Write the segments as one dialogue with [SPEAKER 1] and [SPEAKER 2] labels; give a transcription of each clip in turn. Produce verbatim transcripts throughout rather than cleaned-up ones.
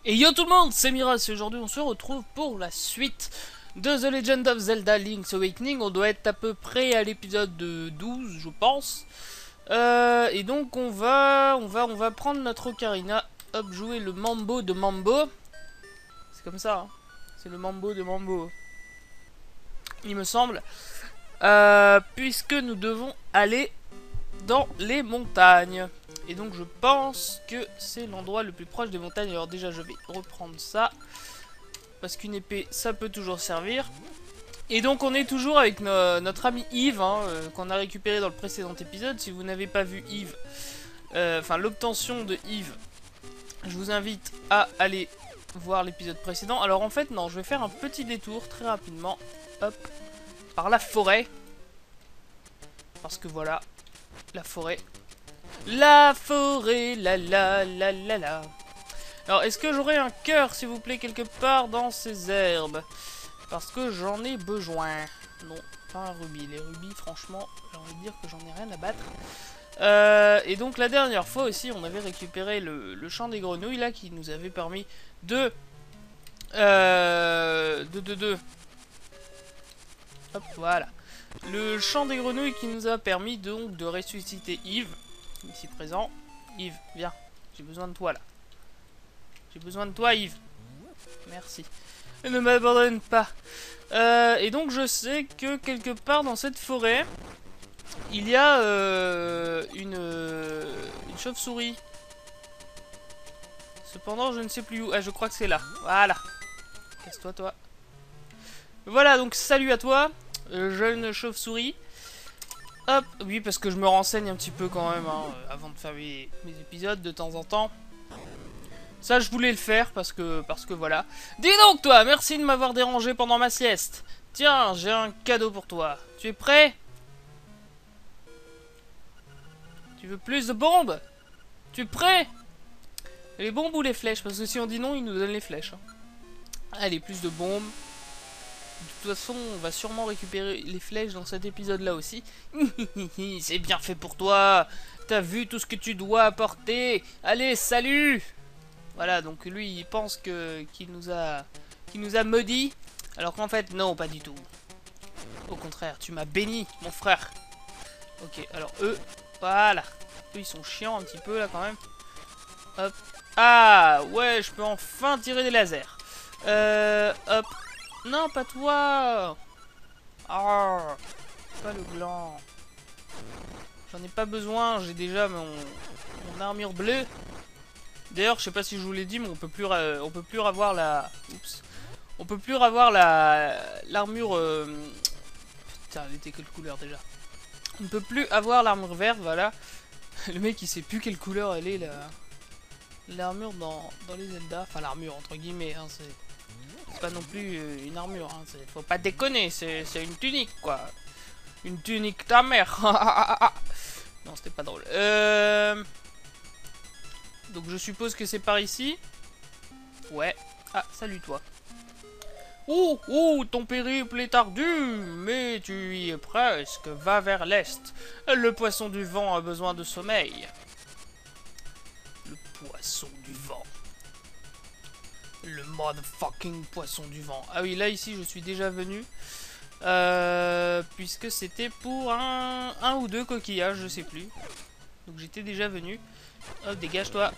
[SPEAKER 1] Et yo tout le monde, c'est Miras et aujourd'hui on se retrouve pour la suite de The Legend of Zelda Link's Awakening. On doit être à peu près à l'épisode douze, je pense. Euh, et donc on va, on va, on va prendre notre ocarina, hop, jouer le mambo de Mambo. C'est comme ça, hein. C'est le mambo de Mambo, il me semble. Euh, puisque nous devons aller dans les montagnes. Et donc je pense que c'est l'endroit le plus proche des montagnes. Alors déjà je vais reprendre ça, parce qu'une épée ça peut toujours servir. Et donc on est toujours avec no notre ami Yves, hein, euh, qu'on a récupéré dans le précédent épisode. Si vous n'avez pas vu Yves, euh, enfin l'obtention de Yves, je vous invite à aller voir l'épisode précédent. Alors en fait non, je vais faire un petit détour très rapidement, hop, par la forêt. Parce que voilà, la forêt. La forêt, la la la la la. Alors, est-ce que j'aurai un cœur, s'il vous plaît, quelque part dans ces herbes? Parce que j'en ai besoin. Non, pas un rubis. Les rubis, franchement, j'ai envie de dire que j'en ai rien à battre. Euh, et donc, la dernière fois aussi, on avait récupéré le, le champ des grenouilles, là, qui nous avait permis de... Euh... De, de, de... Hop, voilà. Le champ des grenouilles qui nous a permis, donc, de ressusciter Yves. Ici présent. Yves, viens. J'ai besoin de toi là. J'ai besoin de toi, Yves. Merci. Ne m'abandonne pas. Euh, et donc je sais que quelque part dans cette forêt, il y a euh, une, euh, une chauve-souris. Cependant, je ne sais plus où. Ah, je crois que c'est là. Voilà. Casse-toi, toi. Voilà, donc salut à toi, euh, jeune chauve-souris. Hop, oui, parce que je me renseigne un petit peu quand même, hein, avant de faire mes, mes épisodes de temps en temps. Ça, je voulais le faire parce que, parce que voilà. Dis donc, toi, merci de m'avoir dérangé pendant ma sieste. Tiens, j'ai un cadeau pour toi. Tu es prêt? Tu veux plus de bombes? Tu es prêt? Les bombes ou les flèches? Parce que si on dit non, ils nous donnent les flèches. Hein. Allez, plus de bombes. De toute façon, on va sûrement récupérer les flèches dans cet épisode-là aussi. C'est bien fait pour toi. T'as vu tout ce que tu dois apporter. Allez, salut. Voilà, donc lui, il pense que qu'il nous a qu'il nous a maudit. Alors qu'en fait, non, pas du tout. Au contraire, tu m'as béni, mon frère. Ok, alors eux, voilà. Eux, ils sont chiants un petit peu, là, quand même. Hop. Ah, ouais, je peux enfin tirer des lasers. Euh, hop. Non, pas toi. Oh, pas le gland. J'en ai pas besoin, j'ai déjà mon, mon armure bleue. D'ailleurs, je sais pas si je vous l'ai dit, mais on peut plus, on peut plus avoir la, oups, on peut plus avoir la, l'armure. Euh... Putain, elle était quelle couleur déjà? On ne peut plus avoir l'armure verte, voilà. Le mec, il sait plus quelle couleur elle est la, l'armure dans, dans les Zelda. Enfin, l'armure entre guillemets, hein, c'est. C'est pas non plus euh, une armure, hein. Faut pas déconner, c'est une tunique quoi. Une tunique ta mère. Non, c'était pas drôle. Euh... Donc je suppose que c'est par ici. Ouais. Ah, salut toi. Oh, oh, ton périple est ardu, mais tu y es presque. Va vers l'est. Le poisson du vent a besoin de sommeil. Le poisson du vent. Le motherfucking poisson du vent. Ah oui, là, ici, je suis déjà venu. Euh, puisque c'était pour un, un ou deux coquillages, je sais plus. Donc j'étais déjà venu. Hop, dégage-toi.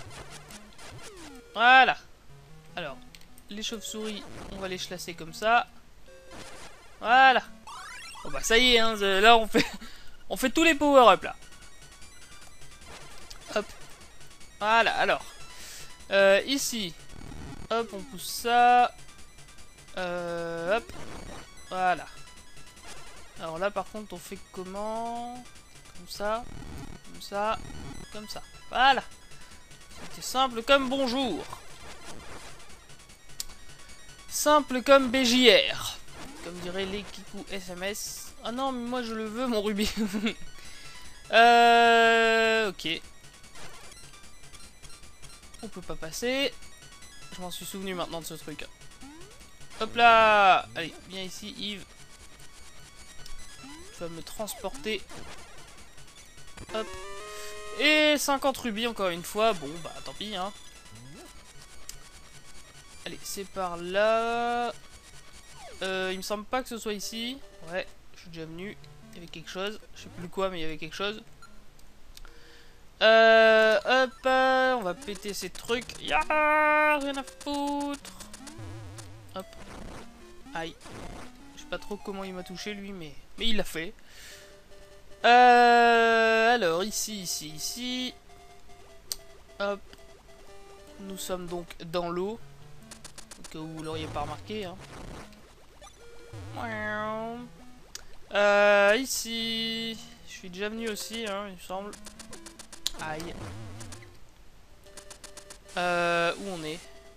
[SPEAKER 1] Voilà. Alors, les chauves-souris, on va les chlasser comme ça. Voilà. Bon bah ça y est, hein, là on fait, on fait tous les power-up là. Hop. Voilà, alors. Euh, ici. Hop, on pousse ça. Euh, hop. Voilà. Alors là, par contre, on fait comment? Comme ça. Comme ça. Comme ça. Voilà. C'était simple comme bonjour. Simple comme B J R. Comme dirait les Kikou S M S. Ah non, mais moi je le veux, mon rubis. euh... Ok. On peut pas passer. Je m'en suis souvenu maintenant de ce truc. Hop là. Allez, viens ici, Yves. Tu vas me transporter. Hop. Et cinquante rubis encore une fois. Bon, bah tant pis, hein. Allez, c'est par là. Euh, il me semble pas que ce soit ici. Ouais, je suis déjà venu. Il y avait quelque chose. Je sais plus quoi, mais il y avait quelque chose. Euh, hop, euh, on va péter ces trucs. Ya, rien à foutre. Hop. Aïe. Je sais pas trop comment il m'a touché lui, mais, mais il l'a fait. Euh, alors, ici, ici, ici. Hop. Nous sommes donc dans l'eau. Au cas où vous l'auriez pas remarqué. Hein. Euh, ici. Je suis déjà venu aussi, hein, il me semble. Aïe. Euh, où on est?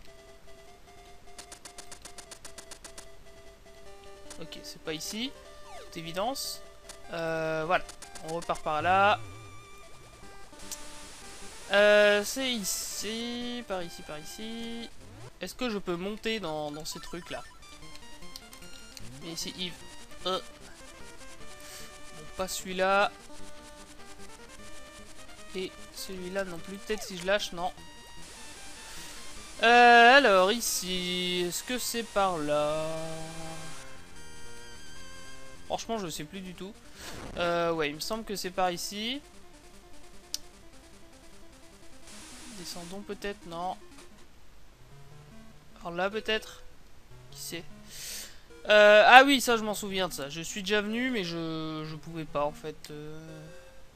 [SPEAKER 1] Ok, c'est pas ici. Toute évidence. Euh, voilà. On repart par là. Euh, c'est ici. Par ici, par ici. Est-ce que je peux monter dans, dans ces trucs-là? Mais ici, Yves. Euh. Bon, pas celui-là. Et celui-là non plus. Peut-être si je lâche, non. Euh, alors, ici. Est-ce que c'est par là? Franchement, je sais plus du tout. Euh, ouais, il me semble que c'est par ici. Descendons peut-être, non. Alors là, peut-être. Qui sait? euh, Ah oui, ça, je m'en souviens de ça. Je suis déjà venu, mais je, je pouvais pas, en fait. Euh...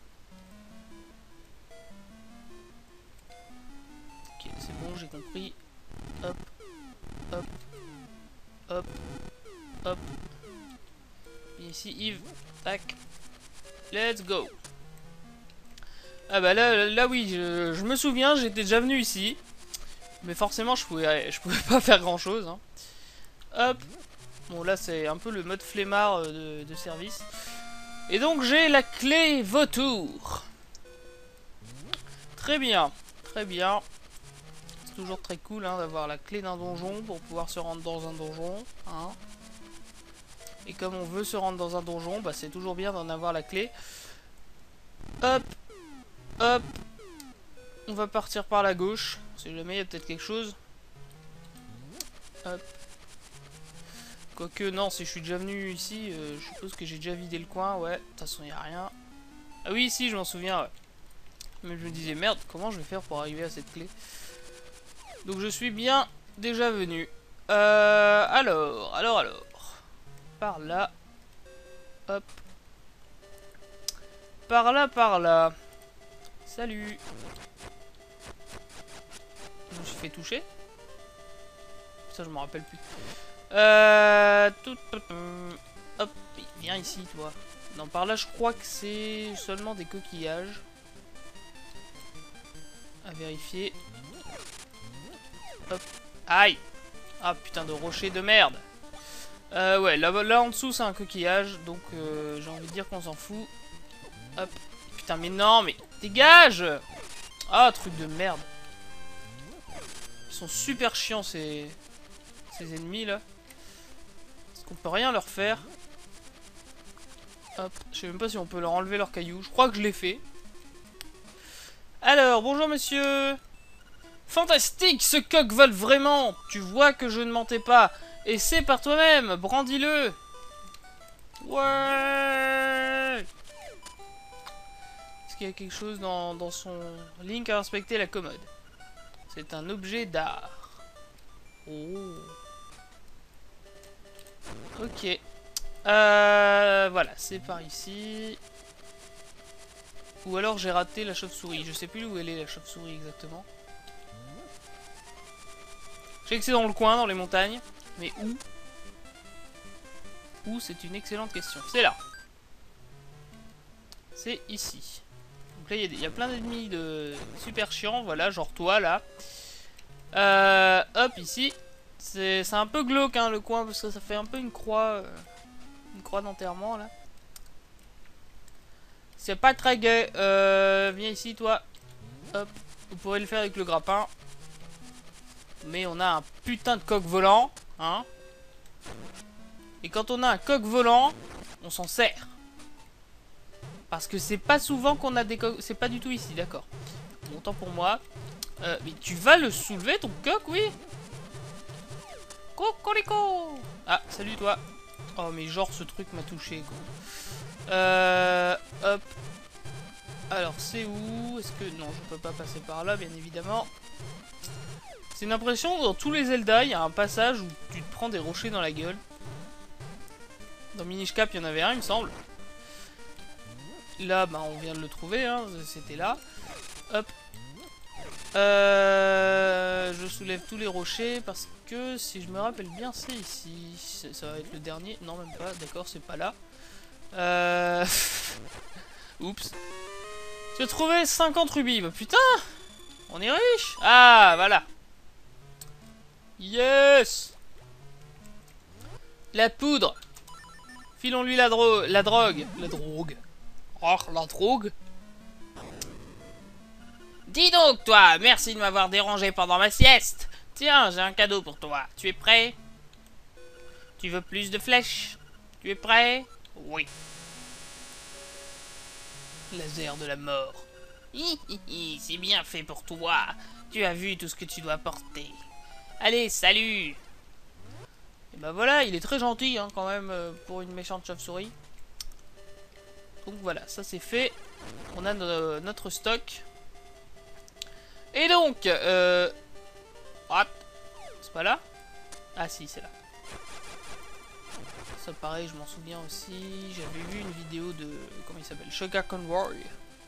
[SPEAKER 1] Ok, c'est bon, j'ai compris. Hop, hop, hop, hop. Et ici, Yves. Tac. Let's go. Ah bah là, là, là oui, je, je me souviens, j'étais déjà venu ici. Mais forcément, je pouvais, je pouvais pas faire grand chose. Hein. Hop. Bon, là, c'est un peu le mode flemmard de, de service. Et donc, j'ai la clé vautour. Très bien. Très bien. C'est toujours très cool hein, d'avoir la clé d'un donjon pour pouvoir se rendre dans un donjon. Hein. Et comme on veut se rendre dans un donjon, bah, c'est toujours bien d'en avoir la clé. Hop. Hop. On va partir par la gauche. Si jamais il y a peut-être quelque chose. Hop. Quoique, non, si je suis déjà venu ici, euh, je suppose que j'ai déjà vidé le coin. Ouais, de toute façon, il n'y a rien. Ah oui, si, je m'en souviens, ouais. Mais je me disais, merde, comment je vais faire pour arriver à cette clé? Donc, je suis bien déjà venu. Euh, alors, alors, alors. Par là. Hop. Par là, par là. Salut. Je me suis fait toucher. Ça, je m'en rappelle plus. Euh... Tout, tout, tout. Hop, viens ici, toi. Non, par là, je crois que c'est seulement des coquillages. À vérifier. Hop. Aïe. Ah, putain de rocher de merde. Euh, ouais, là, là en dessous, c'est un coquillage. Donc, euh, j'ai envie de dire qu'on s'en fout. Hop. Putain, mais non, mais dégage. Ah, truc de merde. Ils sont super chiants, ces... ces ennemis, là. On peut rien leur faire. Hop, je sais même pas si on peut leur enlever leurs cailloux. Je crois que je l'ai fait. Alors, bonjour monsieur. Fantastique, ce coq vole vraiment. Tu vois que je ne mentais pas. Et c'est par toi-même, brandis-le. Ouais. Est-ce qu'il y a quelque chose dans, dans son... Link a inspecté la commode. C'est un objet d'art. Oh. Ok. Euh, voilà, c'est par ici. Ou alors j'ai raté la chauve-souris. Je sais plus où elle est, la chauve-souris, exactement. Je sais que c'est dans le coin, dans les montagnes. Mais où? Où, c'est une excellente question. C'est là. C'est ici. Donc là, il y, y a plein d'ennemis de super chiants. Voilà, genre toi, là. Euh, hop, ici. C'est un peu glauque, hein, le coin, parce que ça fait un peu une croix... Euh, une croix d'enterrement, là. C'est pas très gai. Euh, viens ici, toi. Hop. Vous pourrez le faire avec le grappin. Mais on a un putain de coq volant. Hein. Et quand on a un coq volant, on s'en sert. Parce que c'est pas souvent qu'on a des coqs... C'est pas du tout ici, d'accord. Bon, tant pour moi. Euh, mais tu vas le soulever, ton coq, oui? Cocorico. Ah, salut toi. Oh, mais genre, ce truc m'a touché, quoi. Euh... Hop. Alors, c'est où? Est-ce que... Non, je peux pas passer par là, bien évidemment. C'est une impression, dans tous les Zelda, il y a un passage où tu te prends des rochers dans la gueule. Dans Minish Cap, il y en avait un, il me semble. Là, bah, on vient de le trouver, hein. C'était là. Hop. Euh... Je soulève tous les rochers parce que, si je me rappelle bien, c'est ici. Ça va être le dernier. Non, même pas. D'accord, c'est pas là. Euh... Oups. J'ai trouvé cinquante rubis. Bah putain, on est riche. Ah, voilà. Yes. La poudre. Filons-lui la, dro la drogue. La drogue. Oh, la drogue. Dis donc, toi, merci de m'avoir dérangé pendant ma sieste. Tiens, j'ai un cadeau pour toi. Tu es prêt? Tu veux plus de flèches? Tu es prêt? Oui. Laser de la mort. Hi hi hi, c'est bien fait pour toi. Tu as vu tout ce que tu dois porter. Allez, salut. Et bah voilà, il est très gentil hein, quand même euh, pour une méchante chauve-souris. Donc voilà, ça c'est fait. On a no notre stock. Et donc, euh... What? C'est pas là? Ah si, c'est là. Ça pareil, je m'en souviens aussi. J'avais vu une vidéo de... Comment il s'appelle? Shogakukan Warrior.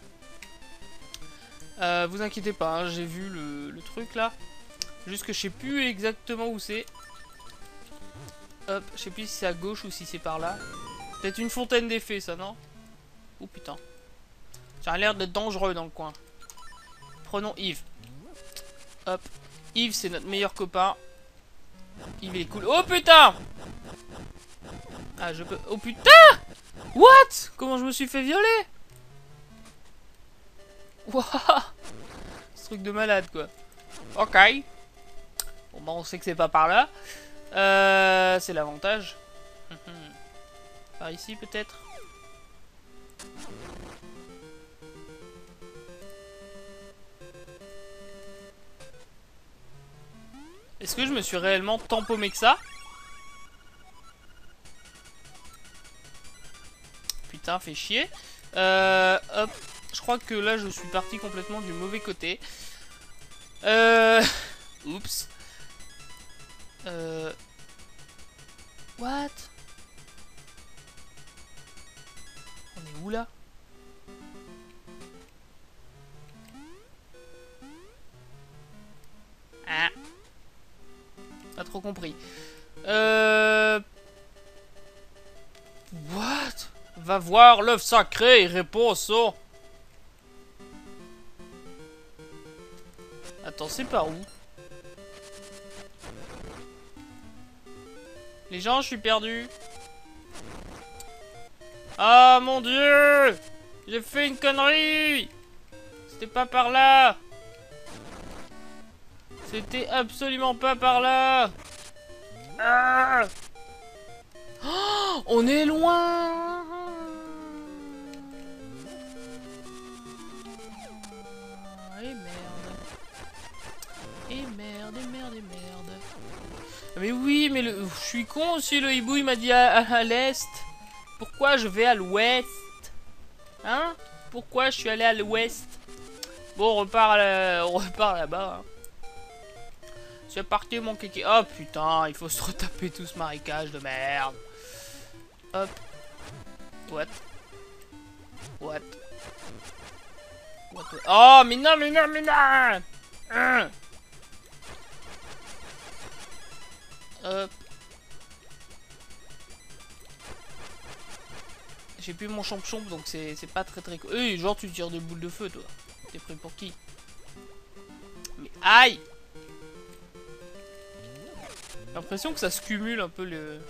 [SPEAKER 1] Euh, vous inquiétez pas, hein, j'ai vu le, le truc là. Juste que je sais plus exactement où c'est. Hop, je sais plus si c'est à gauche ou si c'est par là. Peut-être une fontaine d'effets ça, non? Oh putain. Ça a l'air d'être dangereux dans le coin. Prenons Yves. Hop. Yves c'est notre meilleur copain. Yves il est cool. Oh putain! Ah je peux... Oh putain! What? Comment je me suis fait violer? Wouah! Ce truc de malade quoi. Ok. Bon bah on sait que c'est pas par là. Euh, c'est l'avantage. Par ici peut-être. Est-ce que je me suis réellement tant paumé que ça? Putain, fait chier. Euh, hop. Je crois que là, je suis parti complètement du mauvais côté. Euh... Oups. Euh... What? On est où là? Ah. Pas trop compris. Euh... What? Va voir l'œuf sacré et réponds au son. Attends, c'est par où? Les gens, je suis perdu. Ah mon dieu! J'ai fait une connerie! C'était pas par là! C'était absolument pas par là! Ah! Oh, on est loin! Et merde. Et merde, et merde, et merde. Mais oui, mais le... je suis con aussi, le hibou il m'a dit à, à, à l'est. Pourquoi je vais à l'ouest? Hein? Pourquoi je suis allé à l'ouest? Bon, on repart, la... on repart là-bas. Hein. C'est parti mon kéké. Oh putain, il faut se retaper tout ce marécage de merde. Hop. What? What? What? Oh, mais non, mais non, mais non! Hein? Hop. J'ai plus mon champ-champ donc c'est pas très très cool. Euh, genre tu tires des boules de feu toi. T'es pris pour qui? Mais aïe! J'ai l'impression que ça se cumule un peu le...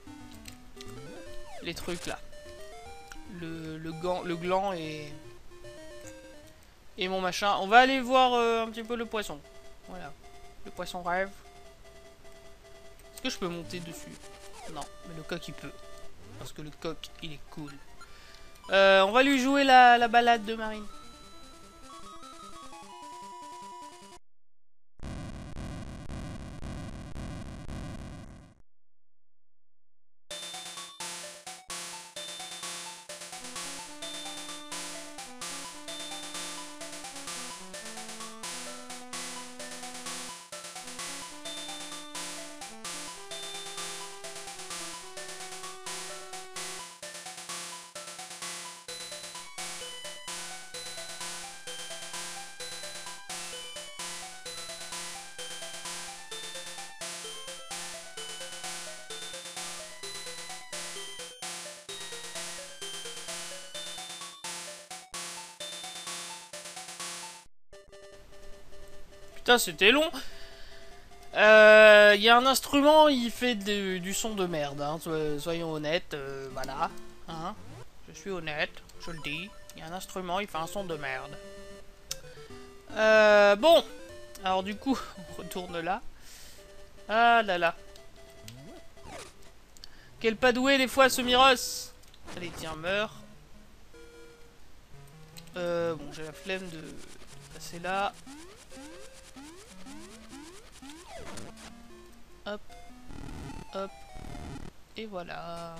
[SPEAKER 1] les trucs là. Le, le, gant, le gland et... et mon machin. On va aller voir euh, un petit peu le poisson. Voilà. Le poisson rêve. Est-ce que je peux monter dessus? Non, mais le coq il peut. Parce que le coq il est cool. Euh, on va lui jouer la, la balade de Marine. Putain, c'était long. Il euh, y a un instrument, il fait de, du son de merde, hein, soyons honnêtes, euh, voilà. Hein, je suis honnête, je le dis. Il y a un instrument, il fait un son de merde. Euh, bon, alors du coup, on retourne là. Ah là là. Quel pas doué des fois ce Miros. Allez, tiens, meurs. Euh, bon, j'ai la flemme de passer là. Hop, hop, et voilà.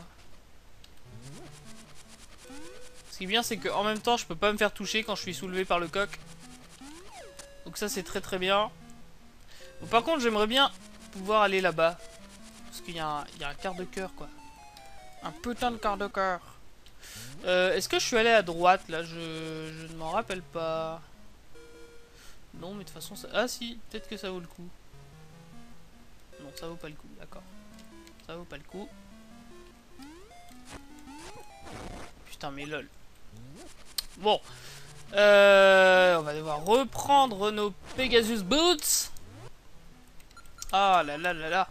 [SPEAKER 1] Ce qui est bien, c'est que en même temps, je peux pas me faire toucher quand je suis soulevé par le coq. Donc ça, c'est très très bien. Bon, par contre, j'aimerais bien pouvoir aller là-bas. Parce qu'il y, y a un quart de cœur, quoi. Un putain de quart de cœur. Euh, Est-ce que je suis allé à droite, là? Je, je ne m'en rappelle pas. Non, mais de toute façon, ça... Ah si, peut-être que ça vaut le coup. Non, ça vaut pas le coup, d'accord. Ça vaut pas le coup. Putain, mais lol. Bon. Euh, on va devoir reprendre nos Pegasus Boots. Ah là là là là.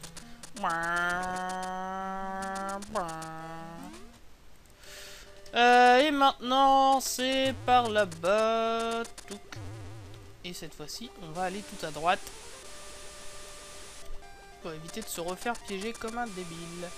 [SPEAKER 1] Euh, et maintenant, c'est par là-bas. Et cette fois-ci, on va aller tout à droite. Pour éviter de se refaire piéger comme un débile.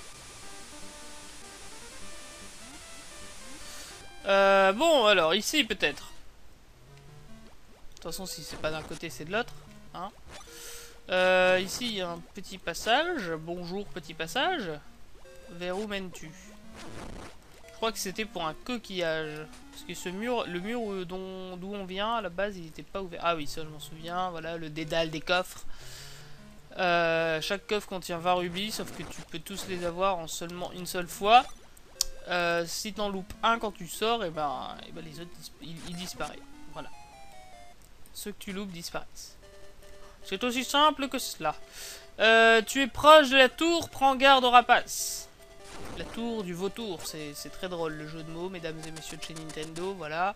[SPEAKER 1] Euh, bon, alors, ici, peut-être. De toute façon, si c'est pas d'un côté, c'est de l'autre. Hein. Euh, ici, il y a un petit passage. Bonjour, petit passage. Vers où mènes-tu? Je crois que c'était pour un coquillage. Parce que ce mur, le mur dont d'où on vient, à la base, il n'était pas ouvert. Ah oui, ça, je m'en souviens. Voilà, le dédale des coffres. Euh, chaque coffre contient vingt rubis, sauf que tu peux tous les avoir en seulement une seule fois. Euh, si t'en loupes un quand tu sors, et ben, et ben les autres ils, ils disparaissent. Voilà. Ceux que tu loupes disparaissent. C'est aussi simple que cela. Euh, tu es proche de la tour, prends garde aux rapaces. La tour du vautour, c'est très drôle le jeu de mots, mesdames et messieurs de chez Nintendo, voilà.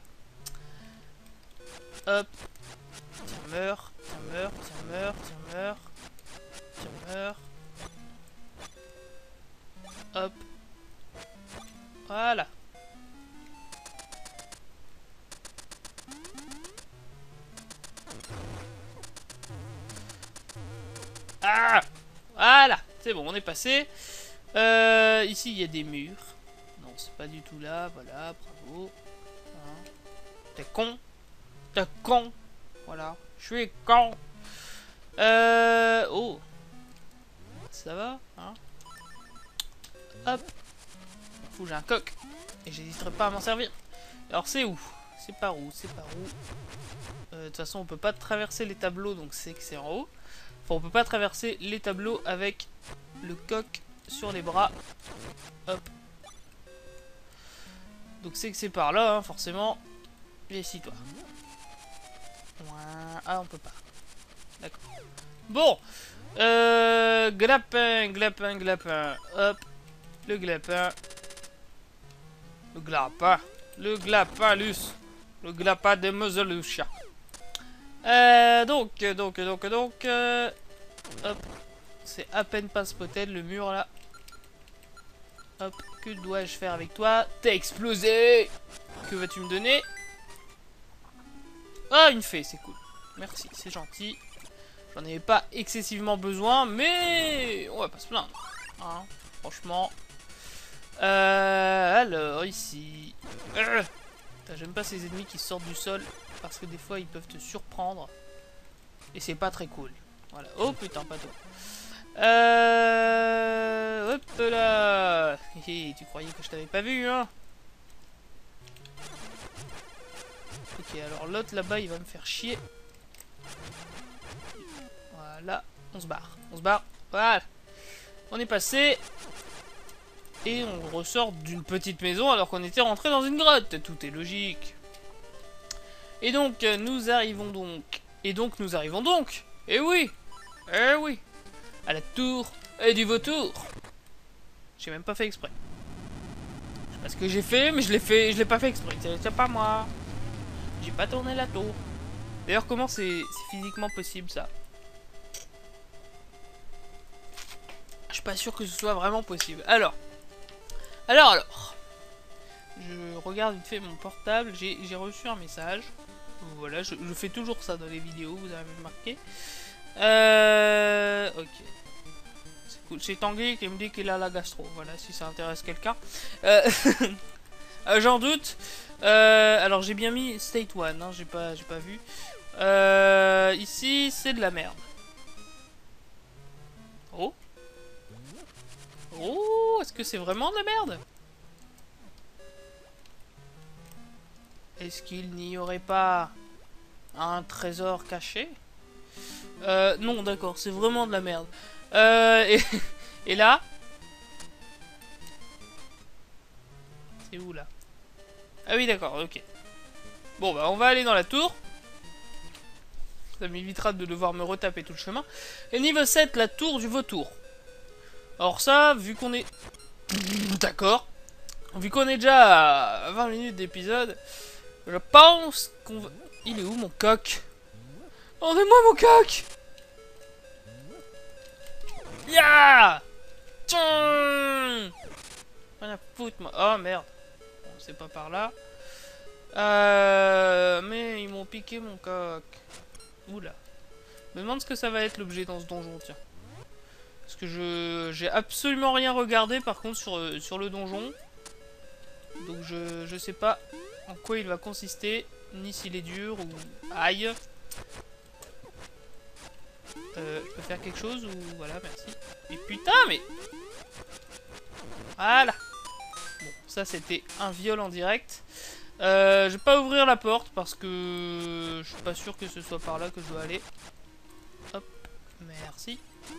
[SPEAKER 1] Hop. Tiens, meurs, tiens, meurs, tiens, meurs, tiens, meurs. Tiens, meurs. Hop. Voilà. Ah! Voilà. C'est bon, on est passé. Euh, ici, il y a des murs. Non, c'est pas du tout là. Voilà, bravo. Hein. T'es con. T'es con. Voilà. Je suis con. Euh... Oh. Ça va, hein? Hop. Fou, j'ai un coq. Et j'hésiterai pas à m'en servir. Alors, c'est où? C'est par où? C'est par où? Euh, De toute façon, on peut pas traverser les tableaux, donc c'est que c'est en haut. Enfin, on peut pas traverser les tableaux avec le coq sur les bras. Hop. Donc c'est que c'est par là, hein, forcément. Viens-y-toi. Ah, on peut pas. D'accord. Bon. Euh, glapin, glapin, glapin. Hop. Le glapin. Le glapin. Le glapin, Luce. Le glapin de Moselucha. Euh, donc, donc, donc, donc. Euh, hop. C'est à peine pas spotted le mur là. Hop. Que dois-je faire avec toi? T'as explosé. Que vas-tu me donner? Ah, une fée, c'est cool. Merci, c'est gentil. J'en avais pas excessivement besoin, mais on va pas se plaindre. Hein, franchement. Euh, alors, ici. Euh, J'aime pas ces ennemis qui sortent du sol, parce que des fois, ils peuvent te surprendre. Et c'est pas très cool. Voilà. Oh putain, pas toi. Euh... Hop là. Hé, tu croyais que je t'avais pas vu, hein? Ok, alors l'autre là-bas, il va me faire chier. Voilà, on se barre. On se barre. Voilà. On est passé. Et on ressort d'une petite maison alors qu'on était rentré dans une grotte. Tout est logique. Et donc, nous arrivons donc. Et donc, nous arrivons donc. Eh oui. Eh oui. À la tour et du vautour. J'ai même pas fait exprès. Je sais pas ce que j'ai fait, mais je l'ai fait. Je l'ai pas fait exprès. C'est pas moi. J'ai pas tourné la tour. D'ailleurs, comment c'est physiquement possible, ça? Je suis pas sûr que ce soit vraiment possible. Alors. Alors, alors. Je regarde vite fait mon portable. J'ai reçu un message. Voilà, je, je fais toujours ça dans les vidéos, vous avez remarqué. Euh... Ok. C'est cool. C'est Tanguy qui me dit qu'il a la gastro. Voilà, si ça intéresse quelqu'un. Euh... euh, J'en doute. Euh, alors, j'ai bien mis State un, hein, j'ai pas, j'ai pas vu. Euh, ici, c'est de la merde. Oh. Oh, est-ce que c'est vraiment de la merde? Est-ce qu'il n'y aurait pas un trésor caché? Euh, non, d'accord, c'est vraiment de la merde. Euh, et, et là? C'est où, là? Ah oui, d'accord, ok. Bon, bah, on va aller dans la tour. Ça m'évitera de devoir me retaper tout le chemin. Et niveau sept, la tour du vautour. Alors ça, vu qu'on est... D'accord. Vu qu'on est déjà à vingt minutes d'épisode, je pense qu'on va... Il est où, mon coq? Rendez-moi mon coq! Ya! Tiens! Rien à foutre, moi. Oh, merde. Bon, c'est pas par là. Euh... Mais ils m'ont piqué mon coq. Oula. Je me demande ce que ça va être l'objet dans ce donjon, tiens. Parce que je j'ai absolument rien regardé par contre sur, sur le donjon. Donc je, je sais pas en quoi il va consister, ni s'il est dur ou... Aïe. Euh, je peux faire quelque chose ou... Voilà, merci. Et putain, mais... Voilà. Bon, ça c'était un viol en direct. Euh, je vais pas ouvrir la porte parce que je suis pas sûr que ce soit par là que je dois aller. Hop, merci.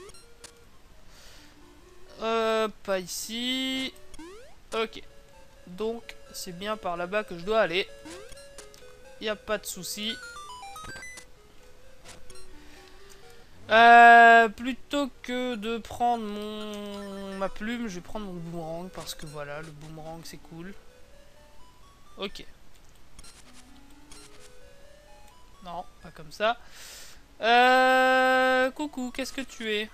[SPEAKER 1] Euh, pas ici. Ok. Donc, c'est bien par là-bas que je dois aller. Y a pas de souci. Euh, plutôt que de prendre mon ma plume, je vais prendre mon boomerang parce que voilà, le boomerang c'est cool. Ok. Non, pas comme ça. Euh, coucou, qu'est-ce que tu es?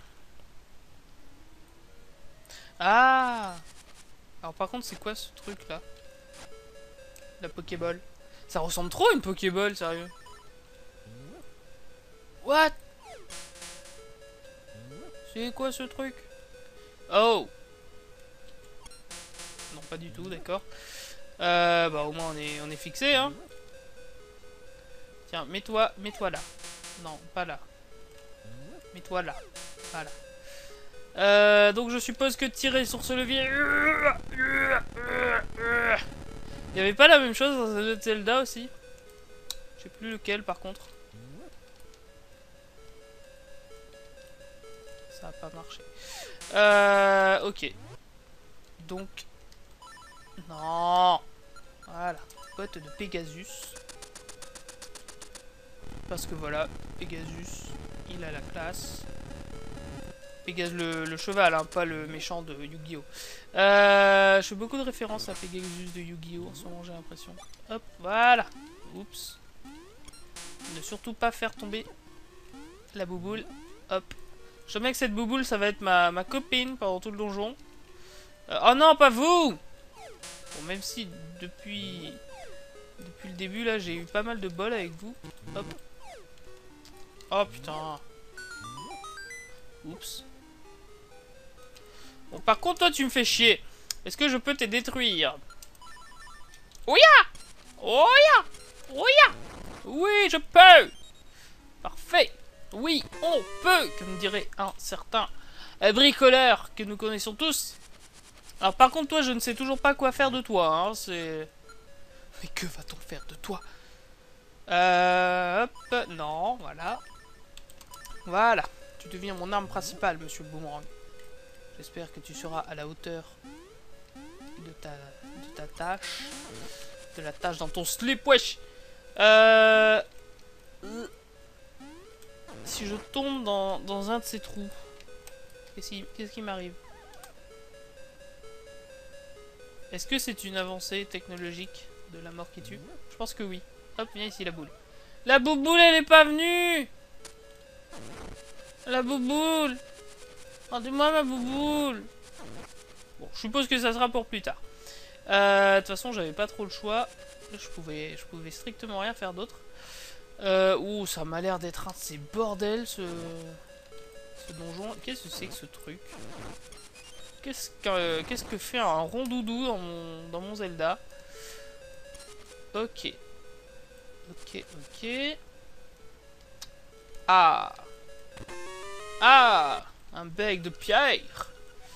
[SPEAKER 1] Ah! Alors par contre, c'est quoi ce truc là? La Pokéball. Ça ressemble trop à une Pokéball, sérieux. What? C'est quoi ce truc? Oh! Non, pas du tout, d'accord. Euh, bah au moins on est, on est fixé, hein. Tiens, mets-toi, mets-toi là. Non, pas là. Mets-toi là. Voilà. Euh, donc je suppose que tirer sur ce levier... Il n'y avait pas la même chose dans un autre Zelda aussi? Je sais plus lequel par contre. Ça a pas marché. Euh, ok. Donc... Non. Voilà. Botte de Pegasus. Parce que voilà, Pegasus, il a la classe. Pegasus, le, le cheval, hein, pas le méchant de Yu-Gi-Oh! Euh, je fais beaucoup de références à Pegasus de Yu-Gi-Oh! En ce moment, j'ai l'impression. Hop, voilà. Oups. Ne surtout pas faire tomber la bouboule. Hop. Je sens bien que cette bouboule, ça va être ma, ma copine pendant tout le donjon. Euh, oh non, pas vous! Bon, même si depuis... Depuis le début, là, j'ai eu pas mal de bol avec vous. Hop. Oh, putain. Oups. Bon, par contre, toi, tu me fais chier. Est-ce que je peux te détruire? Ouya! Ouya! Ouya! Oui, je peux! Parfait! Oui, on peut, comme dirait un certain bricoleur que nous connaissons tous. Alors, par contre, toi, je ne sais toujours pas quoi faire de toi, hein, c'est... Mais que va-t-on faire de toi? Euh... Hop, non, voilà. Voilà. Tu deviens mon arme principale, monsieur Boomerang. J'espère que tu seras à la hauteur de ta, de ta tâche. De la tâche dans ton slip, wesh. Euh... Si je tombe dans, dans un de ces trous, qu'est-ce qui, qu'est-ce qui m'arrive? Est-ce que c'est une avancée technologique de la mort qui tue? Je pense que oui. Hop, viens ici la boule. La bouboule, elle est pas venue. La bouboule. Rendez-moi ma bouboule. Bon, je suppose que ça sera pour plus tard. Euh, de toute façon, j'avais pas trop le choix. Je pouvais, je pouvais strictement rien faire d'autre. Euh, ouh, ça m'a l'air d'être un de ces bordels, ce, ce donjon. Qu'est-ce que c'est que ce truc? Qu'est-ce que, euh, qu'est-ce que fait un rondoudou dans mon, dans mon Zelda? Ok. Ok, ok. Ah. Ah. Un bec de pierre.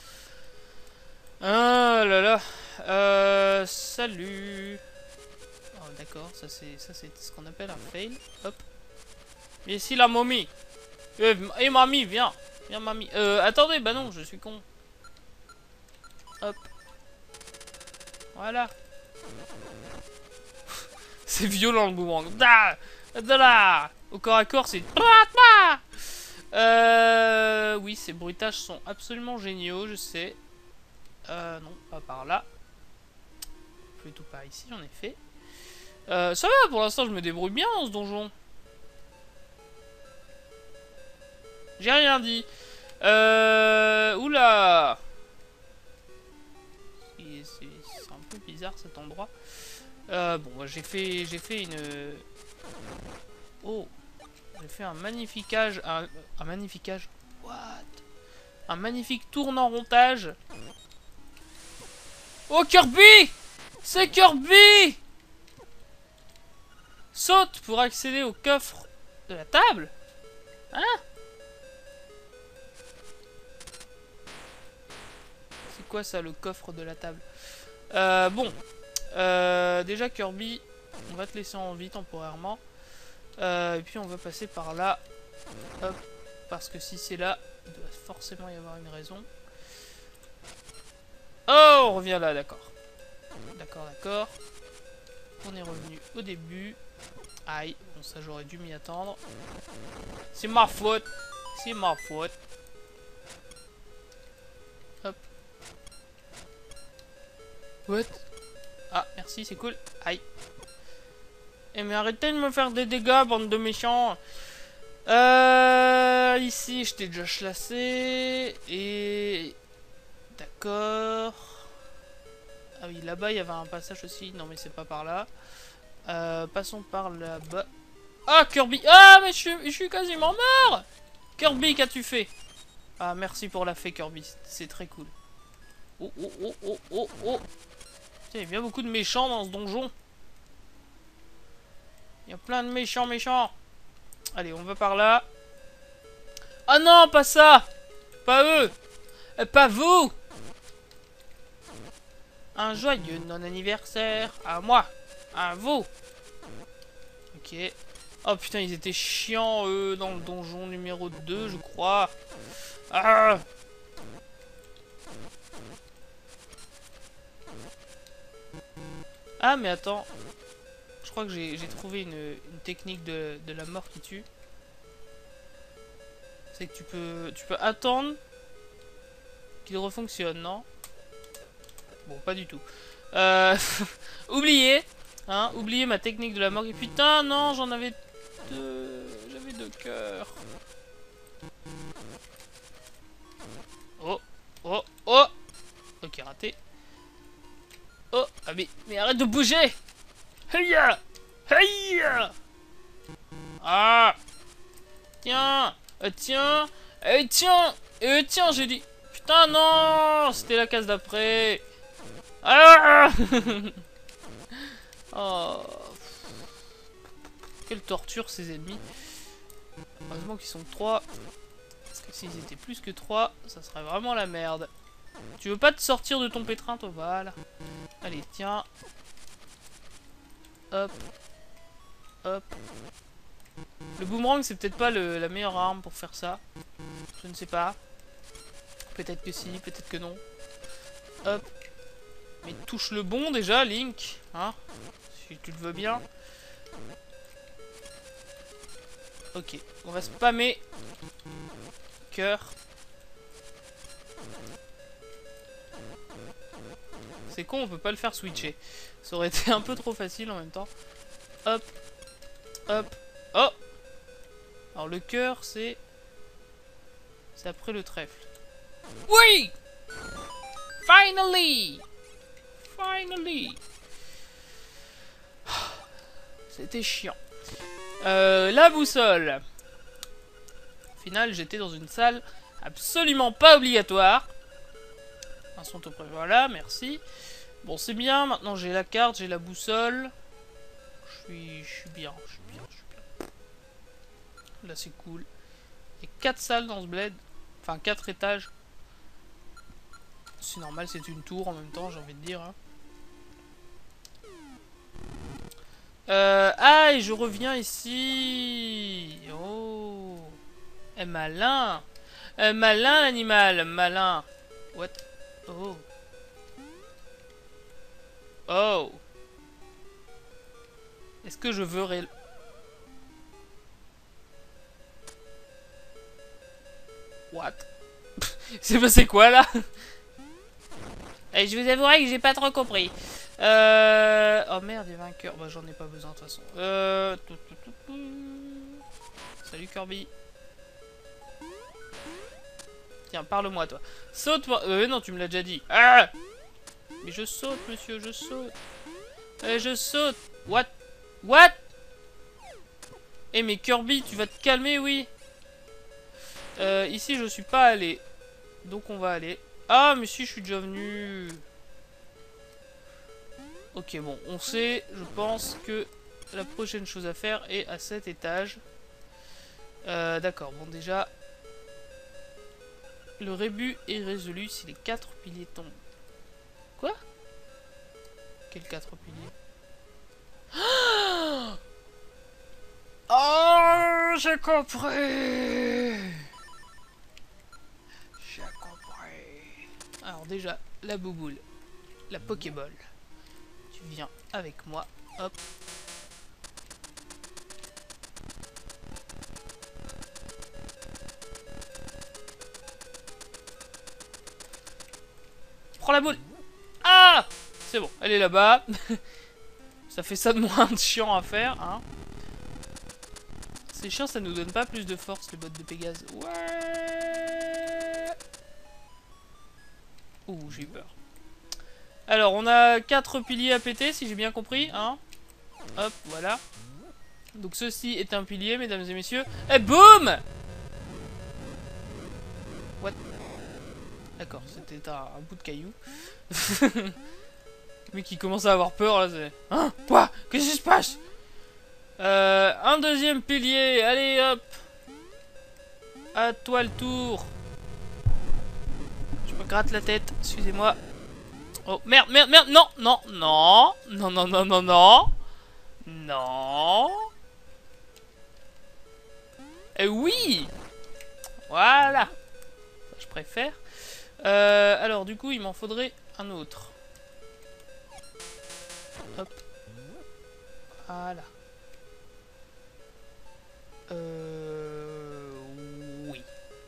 [SPEAKER 1] Ah là là. Euh, salut. Oh, d'accord, ça c'est ça c'est ce qu'on appelle un fail. Hop. Mais ici la momie. Eh, eh, mamie, viens. Viens mamie. Euh, attendez, bah non, je suis con. Hop. Voilà. C'est violent le boomerang. Da, da, da. Au corps à corps, c'est... Euh... Oui, ces bruitages sont absolument géniaux, je sais. Euh, non, pas par là. Plutôt par ici, en effet. Euh, ça va, pour l'instant, je me débrouille bien dans ce donjon. J'ai rien dit. Euh... Oula. C'est un peu bizarre, cet endroit. Euh, bon, j'ai fait, j'ai fait une... Oh. J'ai fait un magnificage... Un, un magnificage... What? Un magnifique tourne-en-rontage. Oh, Kirby! C'est Kirby! Saute pour accéder au coffre de la table? Hein? C'est quoi ça, le coffre de la table? Euh, bon. Euh, déjà, Kirby, on va te laisser en vie temporairement. Euh, et puis, on va passer par là. Hop. Parce que si c'est là, il doit forcément y avoir une raison. Oh, on revient là, d'accord. D'accord, d'accord. On est revenu au début. Aïe, bon ça j'aurais dû m'y attendre. C'est ma faute. C'est ma faute. Hop. What? Ah, merci, c'est cool. Aïe. Eh mais arrêtez de me faire des dégâts, bande de méchants. Euh... Ici, je t'ai déjà chlassé. Et... D'accord. Ah oui, là-bas, il y avait un passage aussi. Non, mais c'est pas par là. Euh, passons par là-bas. Ah, Kirby! Ah, mais je suis, je suis quasiment mort! Kirby, qu'as-tu fait? Ah, merci pour la fée, Kirby. C'est très cool. Oh, oh, oh, oh, oh, oh! Putain, il y a bien beaucoup de méchants dans ce donjon. Il y a plein de méchants, méchants. Allez, on va par là. Ah non, pas ça! Pas eux! Euh, pas vous! Un joyeux non-anniversaire à moi! À vous! Ok. Oh putain, ils étaient chiants, eux, dans le donjon numéro deux, je crois. Ah! Ah, mais attends. Je crois que j'ai trouvé une, une technique de, de la mort qui tue. C'est que tu peux, tu peux attendre qu'il refonctionne, non? Bon, pas du tout. Euh, oubliez, hein, oubliez ma technique de la mort. Et putain, non, j'en avais deux, j'avais deux cœurs. Oh, oh, oh. Ok, raté. Oh, ah mais, mais arrête de bouger. Heya, heya. Ah, tiens, euh, tiens, et tiens, et tiens, j'ai dit. Putain, non, c'était la case d'après. Ah. Oh. Quelle torture ces ennemis. Heureusement qu'ils sont trois. Parce que s'ils étaient plus que trois, ça serait vraiment la merde. Tu veux pas te sortir de ton pétrin, toi? Voilà. Allez, tiens. Hop. Hop. Le boomerang, c'est peut-être pas le, la meilleure arme pour faire ça. Je ne sais pas. Peut-être que si, peut-être que non. Hop. Mais touche le bon déjà, Link. Hein? Si tu le veux bien. Ok. On va spammer. Cœur. C'est con, on peut pas le faire switcher. Ça aurait été un peu trop facile en même temps. Hop. Hop. Oh! Alors le cœur, c'est... C'est après le trèfle. Oui! Finally! Finally! C'était chiant. Euh, la boussole. Au final, j'étais dans une salle absolument pas obligatoire. Un son auprès. Voilà, merci. Bon, c'est bien. Maintenant, j'ai la carte, j'ai la boussole. Je suis, je suis bien, je suis bien, je suis bien. Là, c'est cool. Il y a quatre salles dans ce bled. Enfin, quatre étages. C'est normal, c'est une tour en même temps, j'ai envie de dire. Hein. Euh, ah, et je reviens ici. Oh. Eh, malin. Eh, malin, animal. Malin. What? Oh. Oh. Est-ce que je veux réel... What? C'est passé quoi, là? Et je vous avouerai que j'ai pas trop compris. Euh... Oh merde, il y a vainqueur. Bah j'en ai pas besoin de toute façon. Euh... Salut Kirby. Tiens, parle-moi toi. Saute moi. Euh non, tu me l'as déjà dit. Ah, mais je saute, monsieur, je saute. Euh, je saute. What? What? Eh mais Kirby, tu vas te calmer, oui. Euh, ici je suis pas allé. Donc on va aller. Ah mais si, je suis déjà venu. Ok, bon, on sait, je pense que la prochaine chose à faire est à cet étage. Euh, D'accord, bon déjà, le rébut est résolu si les quatre piliers tombent. Quoi? Quels quatre piliers? Oh, j'ai compris. J'ai compris. Alors déjà, la bouboule, la Pokéball. Tu viens avec moi, hop. Prends la boule. Ah, c'est bon, elle est là-bas. Ça fait ça de moins de chiant à faire, hein. C'est chiant, ça nous donne pas plus de force, les bottes de Pégase. Ouais. Ouh, j'ai eu peur. Alors, on a quatre piliers à péter, si j'ai bien compris, hein. Hop, voilà. Donc, ceci est un pilier, mesdames et messieurs. Et boum! What? D'accord, c'était un, un bout de caillou. Mais qui commence à avoir peur, là, c'est... Hein? Quoi? Qu'est-ce qui se passe? Euh, un deuxième pilier, allez, hop. À toi le tour. Je me gratte la tête, excusez-moi. Oh, merde, merde, merde, non, non, non, non, non, non, non, non, non. Eh oui. Voilà. Ça, je préfère. Euh, alors, du coup, il m'en faudrait un autre. Hop. Voilà. Euh... Oui.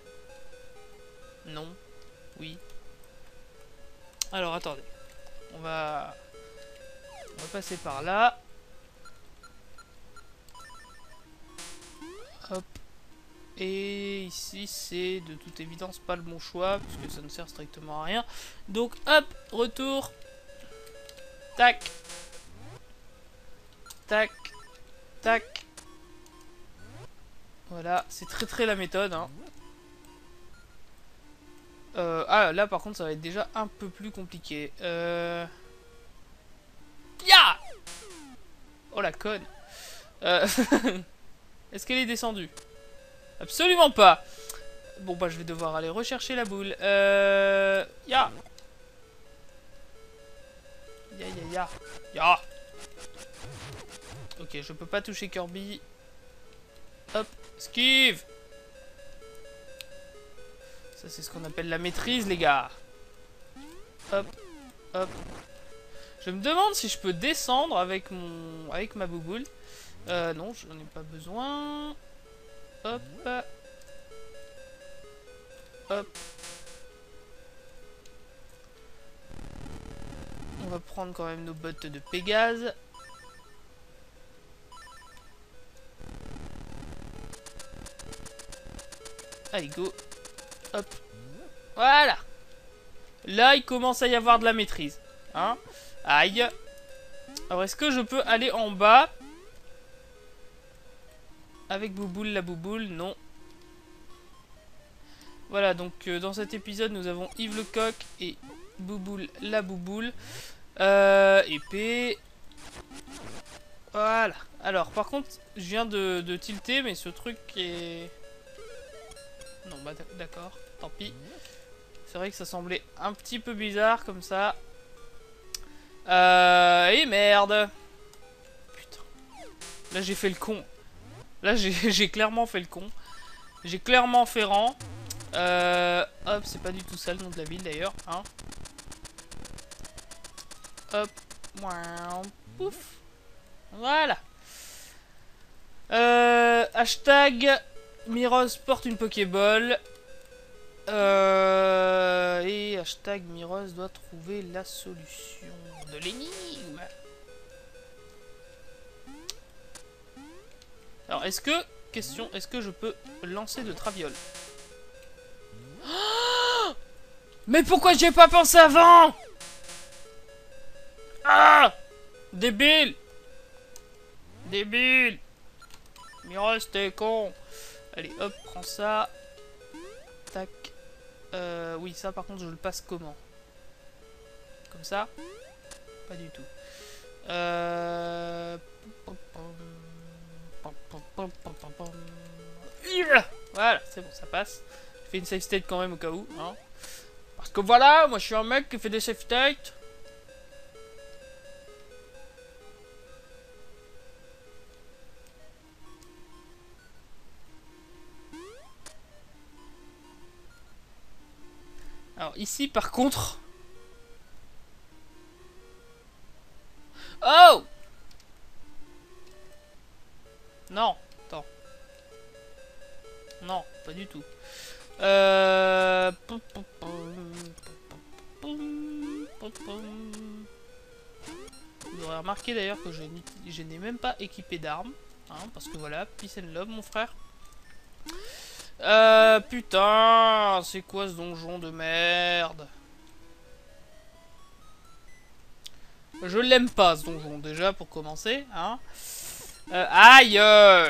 [SPEAKER 1] Non. Oui. Alors, attendez. On va... On va passer par là. Hop. Et ici, c'est de toute évidence pas le bon choix, puisque ça ne sert strictement à rien. Donc, hop, retour. Tac. Tac. Tac. Voilà, c'est très très la méthode. Hein. Euh, ah, là par contre, ça va être déjà un peu plus compliqué. Euh... Ya! Oh la conne. Euh... Est-ce qu'elle est descendue? Absolument pas. Bon bah je vais devoir aller rechercher la boule. Euh... Ya! Ya ya ya. Ya! Ok, je peux pas toucher Kirby. Hop, esquive. Ça c'est ce qu'on appelle la maîtrise les gars. Hop, hop. Je me demande si je peux descendre avec mon, avec ma bouboule. Euh, non, je n'en ai pas besoin. Hop. Hop. On va prendre quand même nos bottes de Pégase. Allez, go. Hop. Voilà. Là, il commence à y avoir de la maîtrise. Hein? Aïe. Alors, est-ce que je peux aller en bas? Avec Bouboule la Bouboule? Non. Voilà, donc euh, dans cet épisode, nous avons Yves le Coq et Bouboule la Bouboule. Euh, épée. Voilà. Alors, par contre, je viens de, de tilter, mais ce truc est... Non, bah d'accord, tant pis. C'est vrai que ça semblait un petit peu bizarre comme ça. Euh... Et merde. Putain. Là, j'ai fait le con. Là, j'ai clairement fait le con. J'ai clairement fait rang. Euh... Hop, c'est pas du tout ça le nom de la ville d'ailleurs. Hein. Hop. Pouf. Voilà. Euh... Hashtag... Miros porte une Pokéball. Euh, et hashtag Miros doit trouver la solution de l'énigme. Alors, est-ce que... Question, est-ce que je peux lancer de traviole? Oh, mais pourquoi j'y ai pas pensé avant? Ah, débile. Débile. Miros, t'es con. Allez, hop, prends ça. Tac. Euh, oui, ça par contre, je le passe comment? Comme ça? Pas du tout. Euh... Voilà, c'est bon, ça passe. Je fais une save state quand même au cas où. Hein. Parce que voilà, moi je suis un mec qui fait des save states. Alors ici par contre... Oh! Non, attends. Non, pas du tout. Euh... Vous aurez remarqué d'ailleurs que je n'ai même pas équipé d'armes. Hein, parce que voilà, peace and love mon frère. Euh, putain, c'est quoi ce donjon de merde? Je l'aime pas ce donjon déjà pour commencer, hein. Euh, aïe euh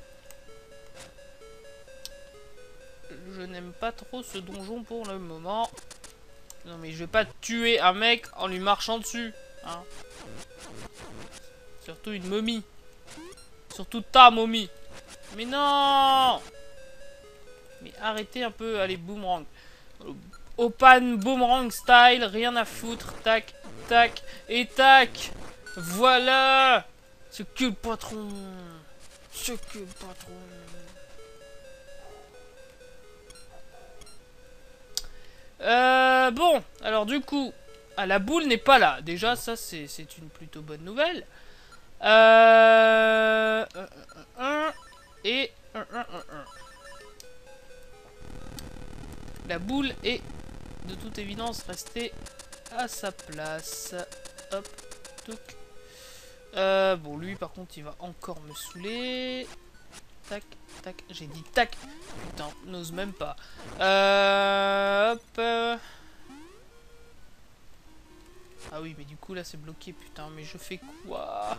[SPEAKER 1] Je n'aime pas trop ce donjon pour le moment. Non mais je vais pas tuer un mec en lui marchant dessus, hein. Surtout une momie. Surtout ta momie. Mais non! Mais arrêtez un peu, allez, boomerang. Open boomerang style, rien à foutre. Tac, tac, et tac. Voilà. C'est que le patron. C'est que le patron. Euh, bon, alors du coup, ah, la boule n'est pas là. Déjà, ça, c'est une plutôt bonne nouvelle. Euh... Un, un, un, et... Un, un, un, un. La boule est, de toute évidence, restée à sa place. Hop, touc. Euh, bon, lui, par contre, il va encore me saouler. Tac, tac, j'ai dit tac. Putain, n'ose même pas. Euh, hop. Euh... Ah oui, mais du coup, là, c'est bloqué, putain. Mais je fais quoi?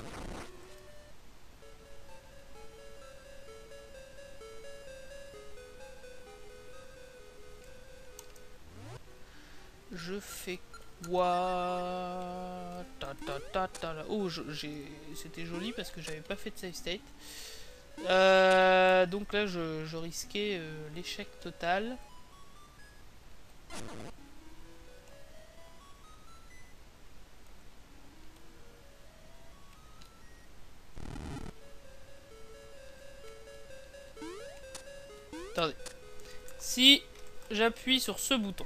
[SPEAKER 1] Je fais quoi? Ta, ta, ta, ta, ta. Oh, c'était joli parce que j'avais pas fait de save state. Euh, donc là, je, je risquais euh, l'échec total. Attendez. Si j'appuie sur ce bouton,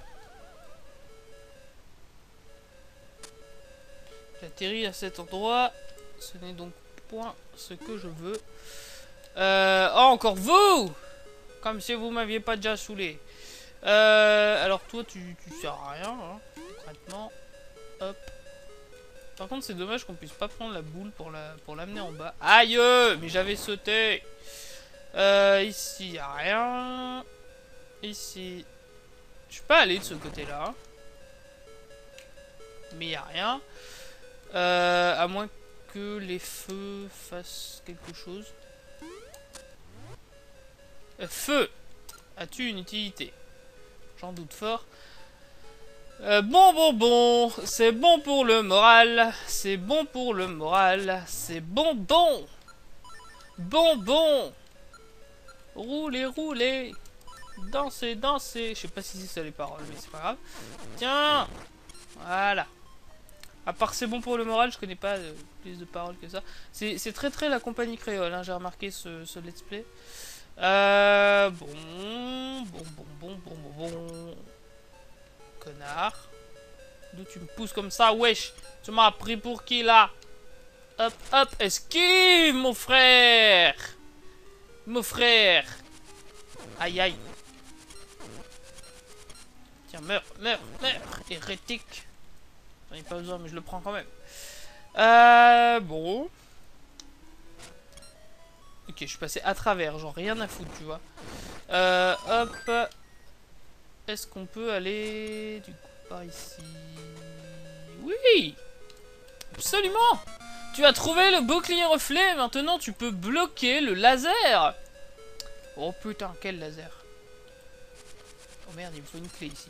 [SPEAKER 1] j'atterris à cet endroit. Ce n'est donc point ce que je veux. Euh, oh, encore vous! Comme si vous m'aviez pas déjà saoulé. Euh, alors toi, tu, tu sers à rien, hein, concrètement. Hop. Par contre, c'est dommage qu'on puisse pas prendre la boule pour la pour l'amener en bas. Aïe! Mais j'avais sauté. Euh, ici, y a rien. Ici. Je peux pas aller de ce côté-là. Mais il a rien. Euh, à moins que les feux fassent quelque chose. Euh, feu! As-tu une utilité? J'en doute fort. Euh, bon, bon, bon. C'est bon pour le moral. C'est bon pour le moral. C'est bon, bon. Bon, bon. Roulez, roulez. Dansez, dansez. Je sais pas si c'est ça les paroles, mais c'est pas grave. Tiens. Voilà. À part c'est bon pour le moral, je connais pas euh, plus de paroles que ça. C'est très très la compagnie créole, hein, j'ai remarqué ce, ce let's play. Euh, bon, bon, bon, bon, bon, bon, bon. Connard. D'où tu me pousses comme ça, wesh? Tu m'as pris pour qui là? Hop, hop, esquive, mon frère! Mon frère! Aïe, aïe. Tiens, meurs, meurs, meurs, hérétique. J'en ai pas besoin, mais je le prends quand même. Euh, bon. Ok, je suis passé à travers, genre rien à foutre, tu vois. Euh, hop. Est-ce qu'on peut aller du coup par ici? Oui! Absolument! Tu as trouvé le bouclier reflet, maintenant tu peux bloquer le laser! Oh putain, quel laser? Oh merde, il me faut une clé ici.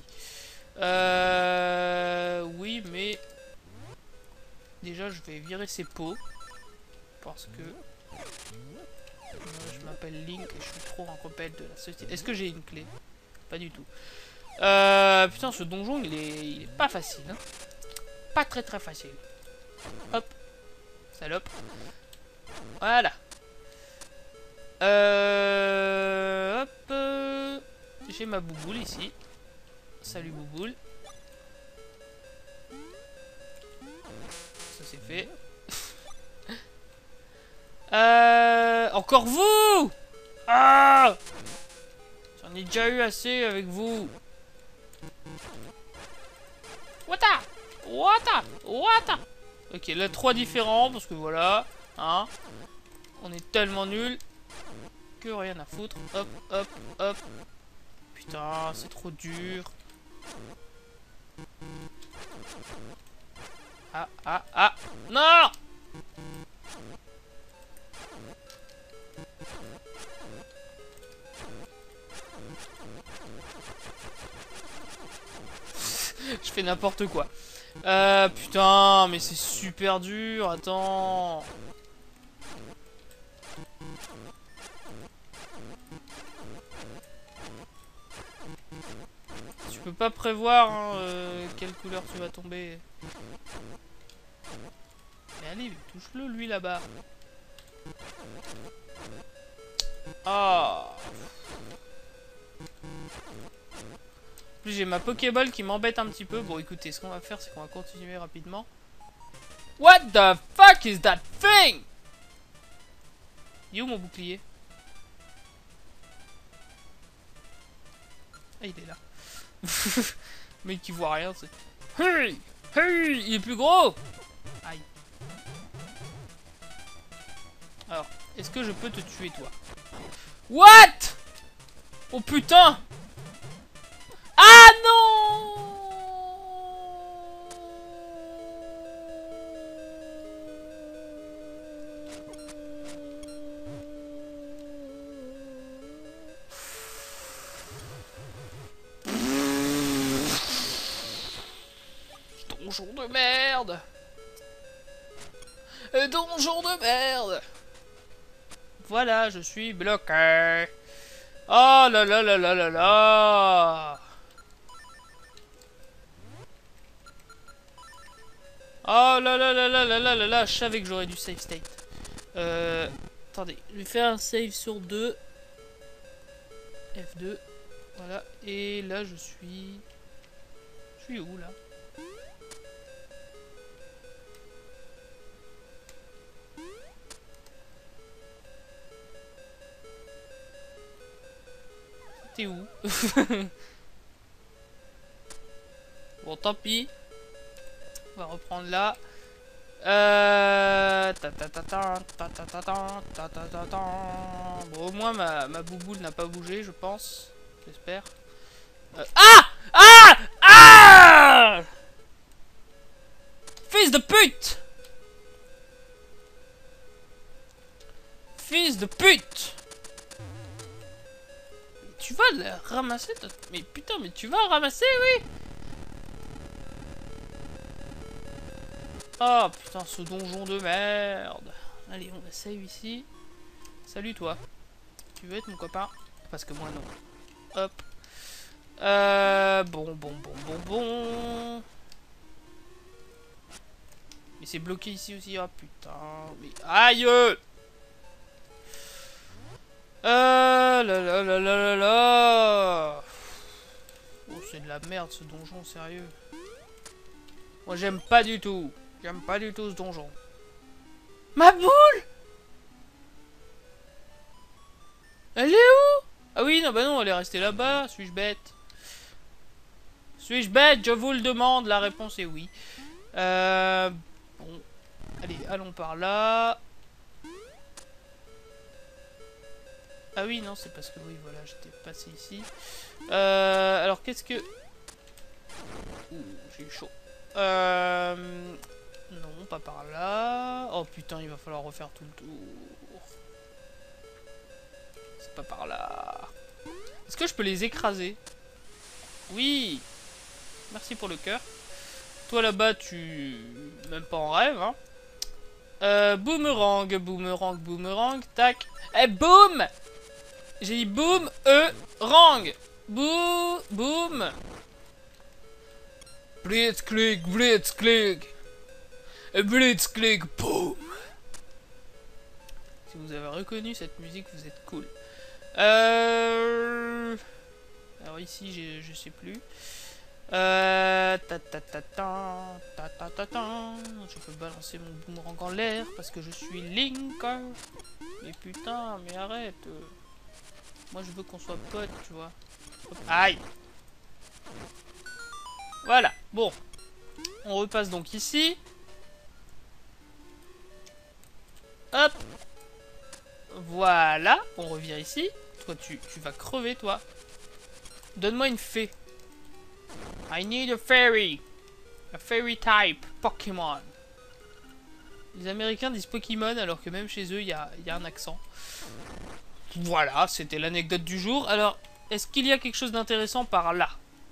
[SPEAKER 1] Euh... Oui, mais... Déjà, je vais virer ces pots. Parce que... Moi, je m'appelle Link et je suis trop un rebelle de la société. Est-ce que j'ai une clé? Pas du tout. Euh... Putain, ce donjon, il est, il est pas facile. Hein. Pas très très facile. Hop. Salope. Voilà. Euh... Hop. Euh... J'ai ma bouboule ici. Salut bouboule. Ça c'est fait. euh... Encore vous! Ah! J'en ai déjà eu assez avec vous. Wata! Wata! Wata! Ok, là trois différents parce que voilà. Hein? On est tellement nuls que rien à foutre. Hop, hop, hop. Putain, c'est trop dur. Ah, ah, ah. Non! Je fais n'importe quoi. Euh, putain, mais c'est super dur. Attends. Tu peux pas prévoir hein, euh, quelle couleur tu vas tomber. Mais allez, touche-le lui là-bas. Ah. En plus j'ai ma Pokéball qui m'embête un petit peu. Bon écoutez, ce qu'on va faire c'est qu'on va continuer rapidement. What the fuck is that thing? Il est où mon bouclier? Ah il est là. Mec qui voit rien c'est. Hey! Hey! Il est plus gros! Aïe. Alors, est-ce que je peux te tuer toi? What? Oh putain! Ah non! Donjon de merde! Donjon de merde! Voilà, je suis bloqué. Oh là là là là là là! Oh là là là là là là là là! Je savais que j'aurais dû save state. Euh... Attendez, je vais faire un save sur deux. F deux. Voilà. Et là, je suis... Je suis où, là? T'es où? Bon, tant pis. On va reprendre là. Euh... ta ta ta ta ta ta ta ta ta ta ta. Bon, au moins ma, ma bouboule n'a pas bougé, je pense. J'espère. Euh... Ah Ah Ah Fils de pute! Fils de pute! Tu vas la ramasser, toi? Mais putain, mais tu vas ramasser, oui! Oh putain, ce donjon de merde! Allez, on va save ici. Salut toi. Tu veux être mon copain? Parce que moi non. Hop. Euh... Bon, bon, bon, bon, bon... Mais c'est bloqué ici aussi, ah putain, mais... Aïe! Euh, là là là là là là. Oh, c'est de la merde ce donjon, sérieux. Moi j'aime pas du tout. J'aime pas du tout ce donjon. Ma boule! Elle est où? Ah oui, non, bah non, elle est restée là-bas. Suis-je bête? Suis-je bête? Je vous le demande. La réponse est oui. Euh... Bon. Allez, allons par là. Ah oui, non, c'est parce que oui, voilà, j'étais passé ici. Euh... Alors, qu'est-ce que... Ouh, j'ai eu chaud. Euh... Non, pas par là. Oh putain, il va falloir refaire tout le tour. C'est pas par là. Est-ce que je peux les écraser? Oui. Merci pour le cœur. Toi là-bas, tu... Même pas en rêve, hein. Euh, boomerang, boomerang, boomerang, tac. Eh, boum! J'ai dit boum, e, rang. Bou, boum. Blitzkrieg, blitzkrieg. Blitzkrieg, boum. Si vous avez reconnu cette musique, vous êtes cool. Euh... Alors ici, je, je sais plus. Euh... Ta ta ta ta ta ta ta ta. Je peux balancer mon boomerang en l'air parce que je suis Link. Mais putain, mais arrête. Moi, je veux qu'on soit potes, tu vois. Hop. Aïe. Voilà. Bon. On repasse donc ici. Hop. Voilà. On revient ici. Toi, tu, tu vas crever, toi. Donne-moi une fée. I need a fairy. A fairy type Pokémon. Les Américains disent Pokémon alors que même chez eux, il y a, y a un accent. Voilà, c'était l'anecdote du jour. Alors, est-ce qu'il y a quelque chose d'intéressant par là?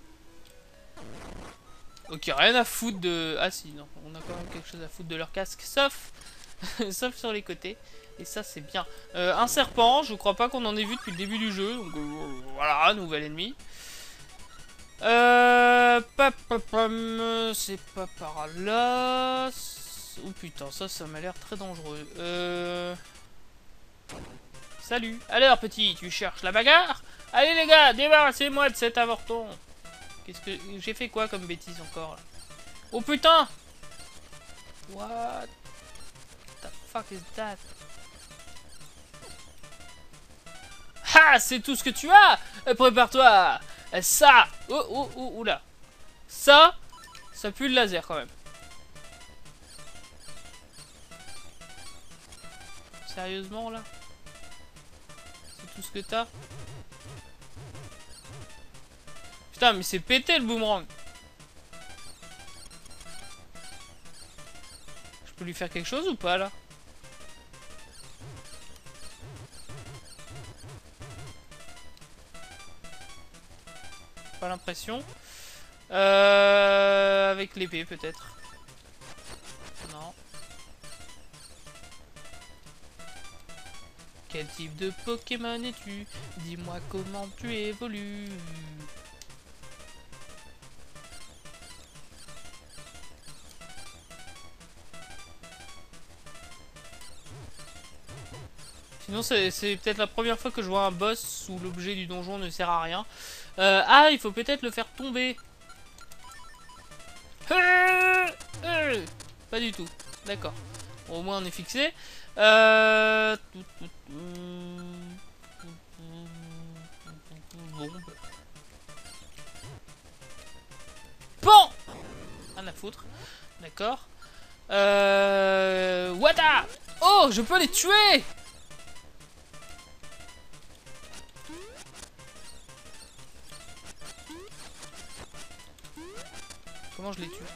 [SPEAKER 1] Ok, rien à foutre de... Ah si, non, on a quand même quelque chose à foutre de leur casque, sauf... sauf sur les côtés. Et ça, c'est bien. Euh, un serpent, je crois pas qu'on en ait vu depuis le début du jeu. Donc euh, voilà, nouvel ennemi. Euh... C'est pas par là... Oh putain, ça, ça m'a l'air très dangereux. Euh... Salut. Alors, petit, tu cherches la bagarre? Allez, les gars, débarrassez-moi de cet avorton. Qu'est-ce que... J'ai fait quoi comme bêtise encore, là? Oh, putain! What the fuck is that? Ah, c'est tout ce que tu as! Prépare-toi! Ça! Oh, oh, oh, oula! Ça, ça pue le laser, quand même. Sérieusement, là? Tout ce que t'as. Putain, mais c'est pété le boomerang. Je peux lui faire quelque chose ou pas là? Pas l'impression. Euh, avec l'épée peut-être. Non. Quel type de Pokémon es-tu? Dis-moi comment tu évolues. Sinon c'est peut-être la première fois que je vois un boss où l'objet du donjon ne sert à rien. Euh, ah, il faut peut-être le faire tomber. Euh, euh, pas du tout. D'accord. Bon, au moins on est fixé. Euh... Bon. Rien à foutre. D'accord. Euh... Wada. Oh, je peux les tuer. Comment je les tue?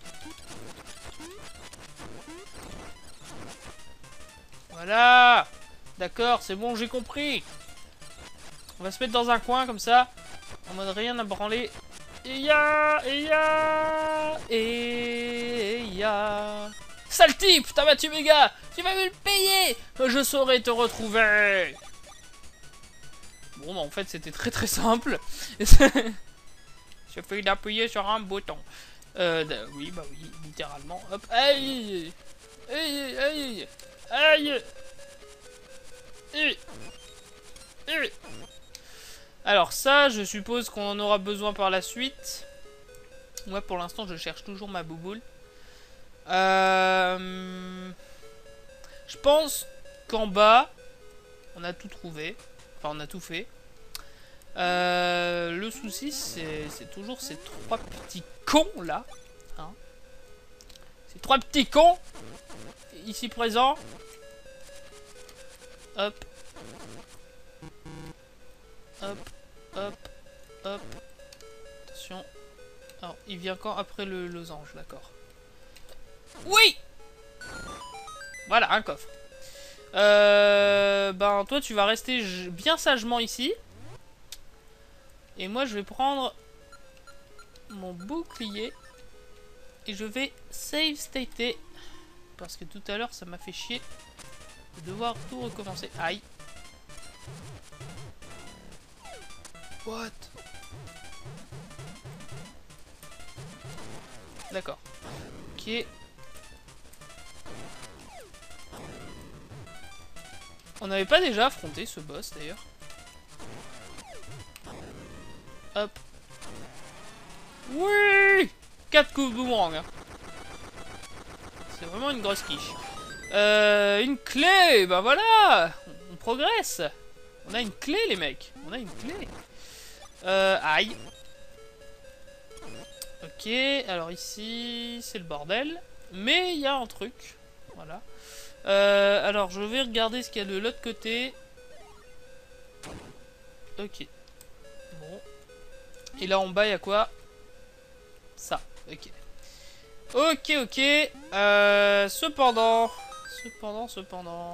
[SPEAKER 1] Voilà. D'accord, c'est bon, j'ai compris. On va se mettre dans un coin comme ça, en mode rien à branler. Et ya, et ya, et ya. Sale type, t'as battu mes gars. Tu vas me le payer. Je saurai te retrouver. Bon, bah en fait, c'était très très simple. Il suffit d'appuyer sur un bouton. Euh, oui, bah oui, littéralement. Hop, aïe, aïe, aïe, aïe, aïe, aïe. Alors ça, je suppose qu'on en aura besoin par la suite. Moi, pour l'instant, je cherche toujours ma bouboule. Euh... Je pense qu'en bas, on a tout trouvé. Enfin, on a tout fait. Euh, le souci, c'est toujours ces trois petits cons là. Hein, ces trois petits cons ici présents. Hop. Hop. Hop. Hop. Attention. Alors, il vient quand? Après le losange, d'accord. Oui! Voilà, un coffre. Euh, ben, toi, tu vas rester bien sagement ici. Et moi, je vais prendre mon bouclier. Et je vais save stater. Parce que tout à l'heure, ça m'a fait chier de devoir tout recommencer. Aïe. What? D'accord. Ok. On n'avait pas déjà affronté ce boss d'ailleurs. Hop. Oui, quatre coups de boomerang. Hein. C'est vraiment une grosse quiche. Euh, une clé. Bah voilà. On, on progresse. On a une clé les mecs. On a une clé. Euh, aïe. Ok. Alors ici, c'est le bordel. Mais il y a un truc. Voilà. Euh, alors je vais regarder ce qu'il y a de l'autre côté. Ok. Bon. Et là en bas il y a quoi? Ça. Ok. Ok, ok. Euh, cependant. Cependant, cependant.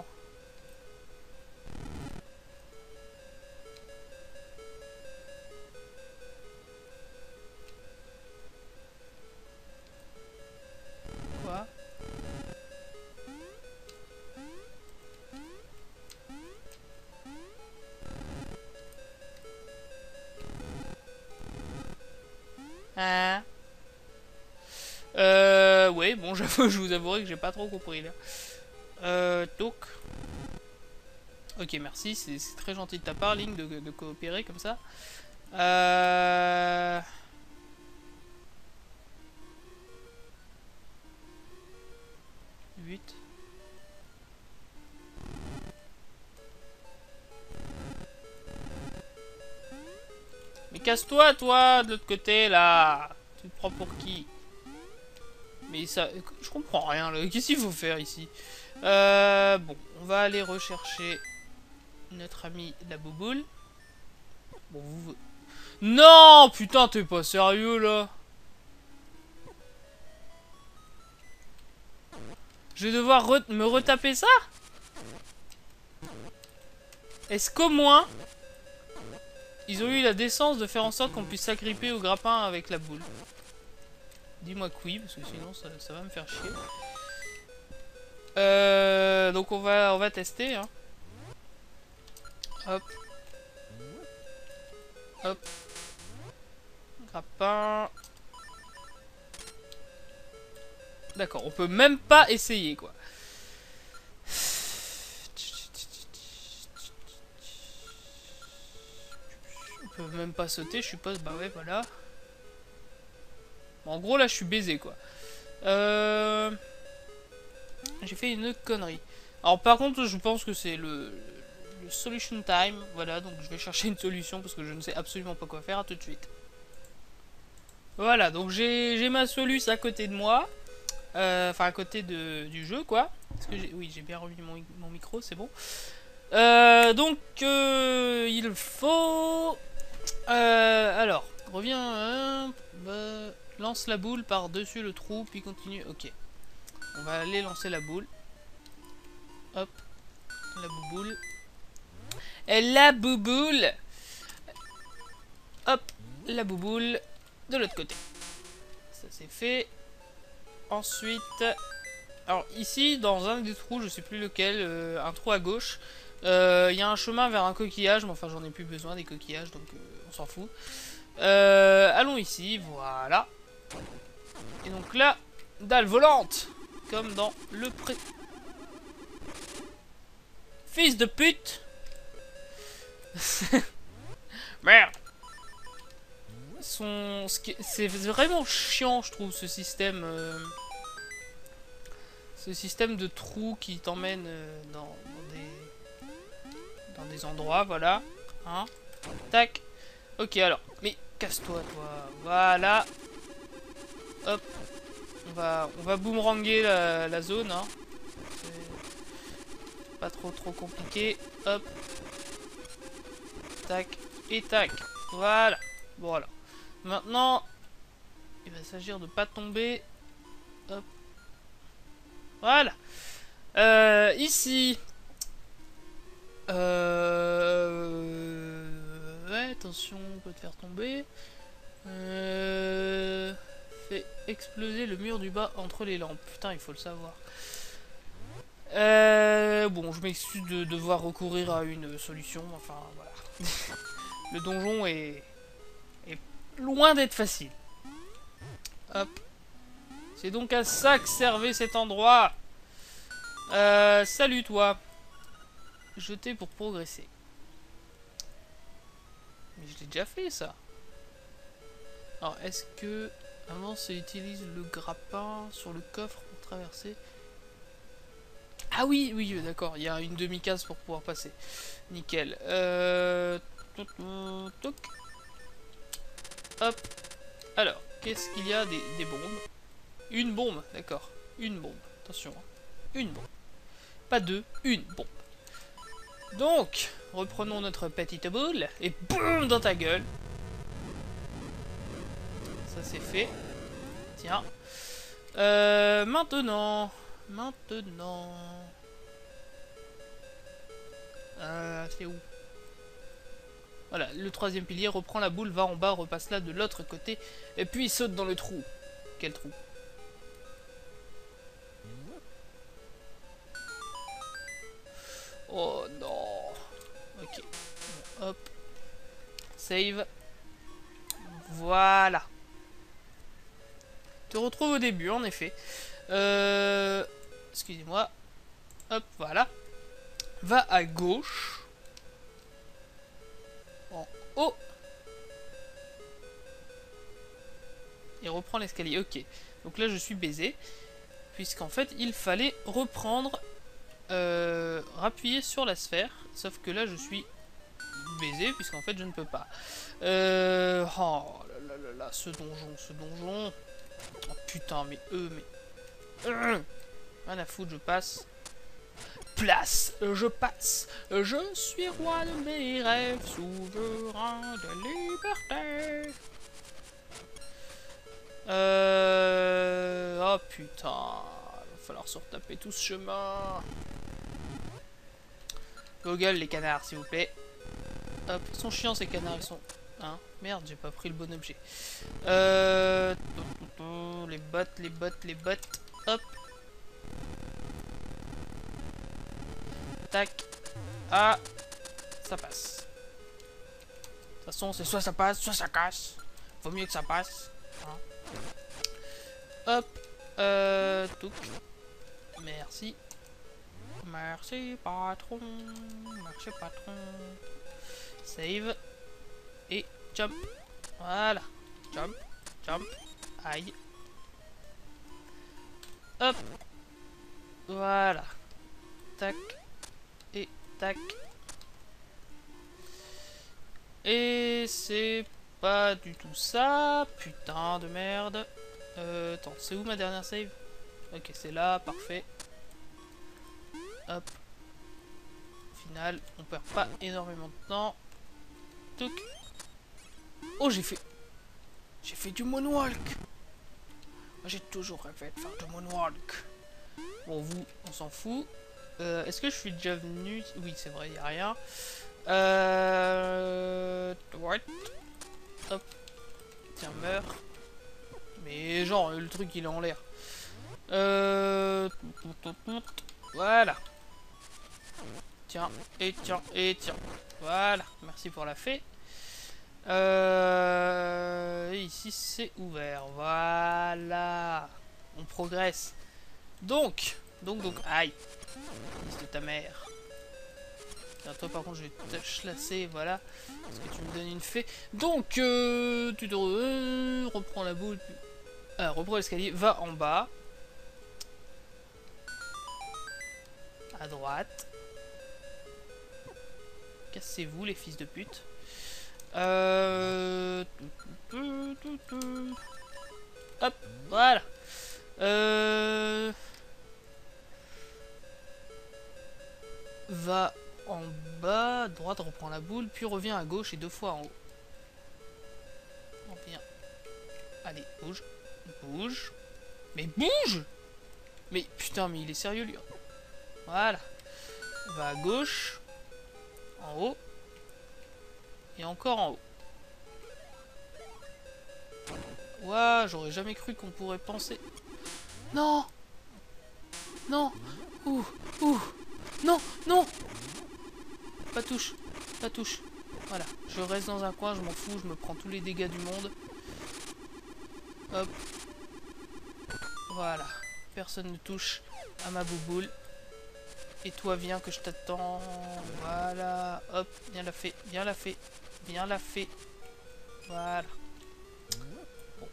[SPEAKER 1] Quoi? Hein? Euh, ouais, bon, j'avoue, je vous avouerai que j'ai pas trop compris là. Euh, donc. Ok, merci, c'est très gentil de ta part, Link, de, de coopérer comme ça. Euh. huit. Mais casse-toi, toi, de l'autre côté, là. Tu te prends pour qui? Mais ça... Je comprends rien, là. Qu'est-ce qu'il faut faire, ici? Euh... Bon, on va aller rechercher notre ami la bouboule. Bon, vous... Non! Putain, t'es pas sérieux, là? Je vais devoir re me retaper ça? Est-ce qu'au moins... ils ont eu la décence de faire en sorte qu'on puisse s'agripper au grappin avec la boule? Dis-moi que oui, parce que sinon ça, ça va me faire chier. Euh, donc on va, on va tester. Hein. Hop. Hop. Grappin. D'accord, on peut même pas essayer quoi. On peut même pas sauter, je suppose. Bah ouais, voilà. Bon, en gros, là, je suis baisé quoi. Euh... J'ai fait une connerie. Alors, par contre, je pense que c'est le, le solution time. Voilà, donc je vais chercher une solution parce que je ne sais absolument pas quoi faire. À tout de suite. Voilà, donc j'ai ma soluce à côté de moi. Euh, enfin, à côté de, du jeu, quoi. Parce que oui, j'ai bien remis mon, mon micro, c'est bon. Euh, donc, euh, il faut... Euh, alors, reviens... Hein, bah, Lance la boule par-dessus le trou, puis continue. Ok. On va aller lancer la boule. Hop. La bouboule. Et la bouboule. Hop. La bouboule. De l'autre côté. Ça c'est fait. Ensuite... Alors ici, dans un des trous, je sais plus lequel, euh, un trou à gauche, il euh, y a un chemin vers un coquillage, mais enfin j'en ai plus besoin des coquillages, donc euh, on s'en fout. Euh, allons ici, voilà. Et donc là, dalle volante, comme dans le pré... Fils de pute. Merde. Son... C'est vraiment chiant, je trouve, ce système... Euh... Ce système de trous qui t'emmène euh, dans, dans, des, dans des endroits, voilà. Hein. Tac. Ok, alors. Mais casse-toi, toi. Voilà. Hop. On va, on va boomeranguer la, la zone. Hein. C'est pas trop trop compliqué. Hop. Tac. Et tac. Voilà. Voilà. Maintenant, il va s'agir de pas tomber. Hop. Voilà. Euh, ici. Euh... Ouais, attention, on peut te faire tomber. Euh... Fait exploser le mur du bas entre les lampes. Putain, il faut le savoir. Euh... Bon, je m'excuse de devoir recourir à une solution. Enfin, voilà. Le donjon est... est loin d'être facile. Hop. C'est donc à ça que servait cet endroit. Euh, salut toi. Jeter pour progresser. Mais je l'ai déjà fait ça. Alors est-ce que... Avance et utilise le grappin sur le coffre pour traverser. Ah oui, oui, d'accord. Il y a une demi-case pour pouvoir passer. Nickel. Euh... Hop. Alors, qu'est-ce qu'il y a des, des bombes. Une bombe, d'accord. Une bombe. Attention. Une bombe. Pas deux, une bombe. Donc, reprenons notre petite boule. Et boum dans ta gueule. Ça c'est fait. Tiens. Euh, maintenant. Maintenant. Euh, c'est où? Voilà, le troisième pilier reprend la boule, va en bas, repasse là de l'autre côté. Et puis saute dans le trou. Quel trou? Oh non. Ok. Bon, hop. Save. Voilà. Te retrouve au début, en effet. Euh... Excusez-moi. Hop, voilà. Va à gauche. En haut. Et reprend l'escalier. Ok. Donc là, je suis baisé. Puisqu'en fait, il fallait reprendre... Euh, rappuyer sur la sphère, sauf que là je suis baisé puisqu'en fait je ne peux pas. Euh, oh là là là là, ce donjon, ce donjon. Oh putain, mais eux, mais. Euh, rien à foutre, je passe. Place, je passe. Je suis roi de mes rêves, souverain de liberté. Euh. Oh putain. Va falloir se retaper tout ce chemin. Google les canards s'il vous plaît. Hop, ils sont chiants ces canards, ils sont... Hein, merde, j'ai pas pris le bon objet. Euh... Les bottes, les bottes, les bottes. Hop. Tac. Ah. Ça passe. De toute façon, c'est soit ça passe, soit ça casse. Vaut mieux que ça passe. Hein. Hop. Euh... Touc. Merci. Merci patron. Merci patron. Save. Et jump. Voilà. Jump. Jump. Aïe. Hop. Voilà. Tac. Et tac. Et c'est pas du tout ça. Putain de merde. Euh, attends, c'est où ma dernière save? Ok, c'est là, parfait. Hop. Au final, on perd pas énormément de temps. Touc. Oh, j'ai fait... J'ai fait du moonwalk. J'ai toujours rêvé de faire du moonwalk. Bon, vous, on s'en fout. Euh, Est-ce que je suis déjà venu? Oui, c'est vrai, il n'y a rien. Euh... What? Hop. Tiens, meurs. Mais genre, le truc, il est en l'air. Euh... Voilà. Tiens, et tiens, et tiens. Voilà. Merci pour la fée. Euh... Ici, c'est ouvert. Voilà. On progresse. Donc, donc, donc, aïe. Fils de ta mère. Tiens, toi, par contre, je vais te chlasser, voilà. Parce que tu me donnes une fée. Donc, euh, tu te re euh, reprends la boule. Puis... Ah, reprends l'escalier, va en bas. À droite. Cassez-vous, les fils de pute. Euh... Hop, voilà. Euh... Va en bas, à droite, reprend la boule, puis revient à gauche et deux fois en haut. On vient. Allez, bouge. Bouge. Mais bouge! Mais putain, mais il est sérieux lui. Voilà. Va à gauche. En haut. Et encore en haut. Ouah, j'aurais jamais cru qu'on pourrait penser. Non! Non! Ouh! Ouh! Non! Non! Pas touche! Pas touche! Voilà. Je reste dans un coin, je m'en fous, je me prends tous les dégâts du monde. Hop. Voilà. Personne ne touche à ma bouboule. Et toi, viens que je t'attends. Voilà. Hop. Viens la fée. Viens la fée. Viens la fée. Voilà. Bon.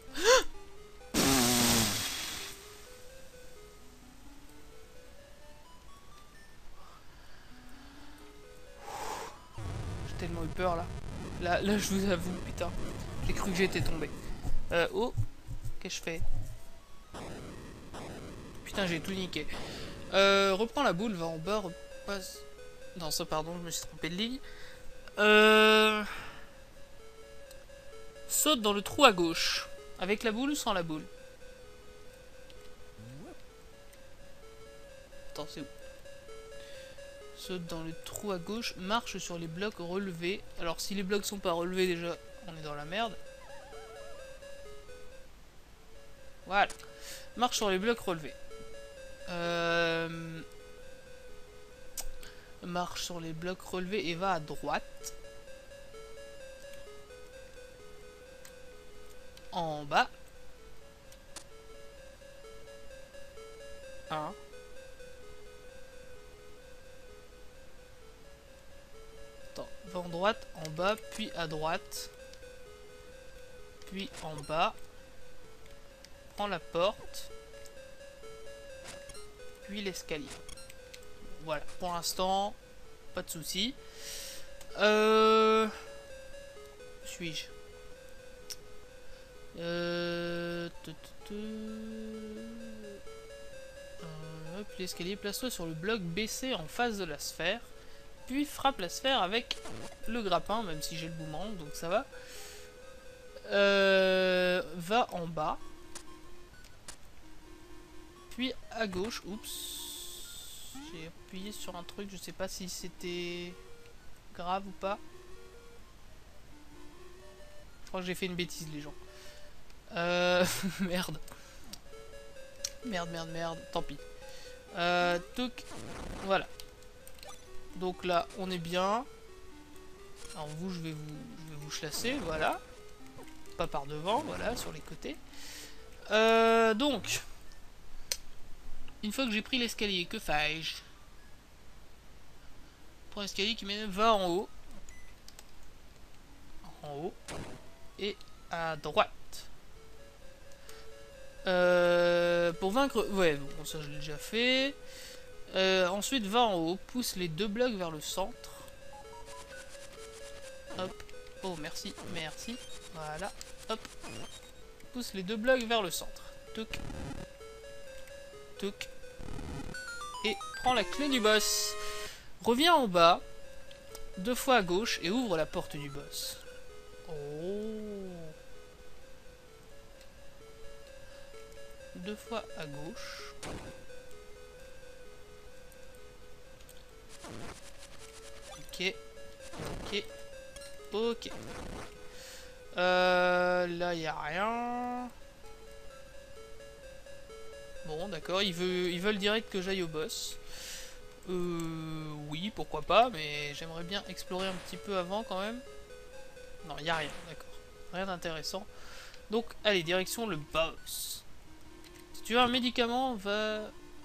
[SPEAKER 1] J'ai tellement eu peur là. Là, là je vous avoue, putain. J'ai cru que j'étais tombé. Euh, oh. Qu'est-ce que je fais? Putain, j'ai tout niqué. Euh, reprends la boule, va en bas, repasse... Non, ça, pardon, je me suis trompé de ligne. Euh... Saute dans le trou à gauche. Avec la boule ou sans la boule? Attends, c'est où? Saute dans le trou à gauche, marche sur les blocs relevés. Alors, si les blocs sont pas relevés, déjà, on est dans la merde. Voilà. Marche sur les blocs relevés. Euh... Marche sur les blocs relevés et va à droite. En bas. Un. Attends, va en droite, en bas, puis à droite. Puis en bas. Prends la porte. Puis l'escalier. Voilà, pour l'instant, pas de soucis. Euh... Suis-je euh... euh... Hop, l'escalier, place-toi sur le bloc baissé en face de la sphère. Puis frappe la sphère avec le grappin, même si j'ai le boomerang, donc ça va. Euh... Va en bas. Puis à gauche, oups. J'ai appuyé sur un truc, je sais pas si c'était grave ou pas. Je crois que j'ai fait une bêtise, les gens. Euh... merde. Merde, merde, merde. Tant pis. Euh... Touc. Voilà. Donc là, on est bien. Alors vous, je vais vous, je vais vous chlasser, voilà. Pas par devant, voilà, sur les côtés. Euh... Donc... Une fois que j'ai pris l'escalier, que fais-je? Prends l'escalier qui mène, va en haut. En haut. Et à droite. Euh, pour vaincre... Ouais, bon, ça je l'ai déjà fait. Euh, ensuite, va en haut. Pousse les deux blocs vers le centre. Hop. Oh, merci, merci. Voilà. Hop. Pousse les deux blocs vers le centre. Touc. Touc. Et prends la clé du boss. Reviens en bas, deux fois à gauche, et ouvre la porte du boss. Oh. deux fois à gauche. Ok. Ok. Ok. Euh, là, il n'y a rien. Bon, d'accord. Ils veulent, ils veulent direct que j'aille au boss. Euh, oui, pourquoi pas, mais j'aimerais bien explorer un petit peu avant quand même. Non, il n'y a rien, d'accord. Rien d'intéressant. Donc, allez, direction le boss. Si tu veux un médicament, va...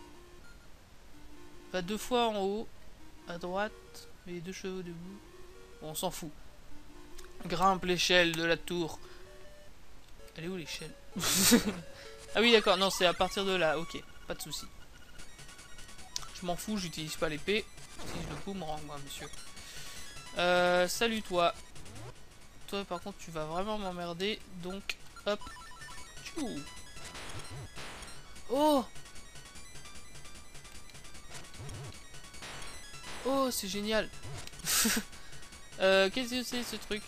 [SPEAKER 1] va deux fois en haut, à droite, et les deux chevaux debout. Bon, on s'en fout. Grimpe l'échelle de la tour. Elle est où l'échelle? Ah oui, d'accord, non, c'est à partir de là, ok, pas de souci. Je m'en fous, j'utilise pas l'épée. J'utilise le boomerang, moi, monsieur. Euh, salut, toi. Toi, par contre, tu vas vraiment m'emmerder, donc, hop. Tchou. Oh! Oh, c'est génial. euh, qu'est-ce que c'est, ce truc?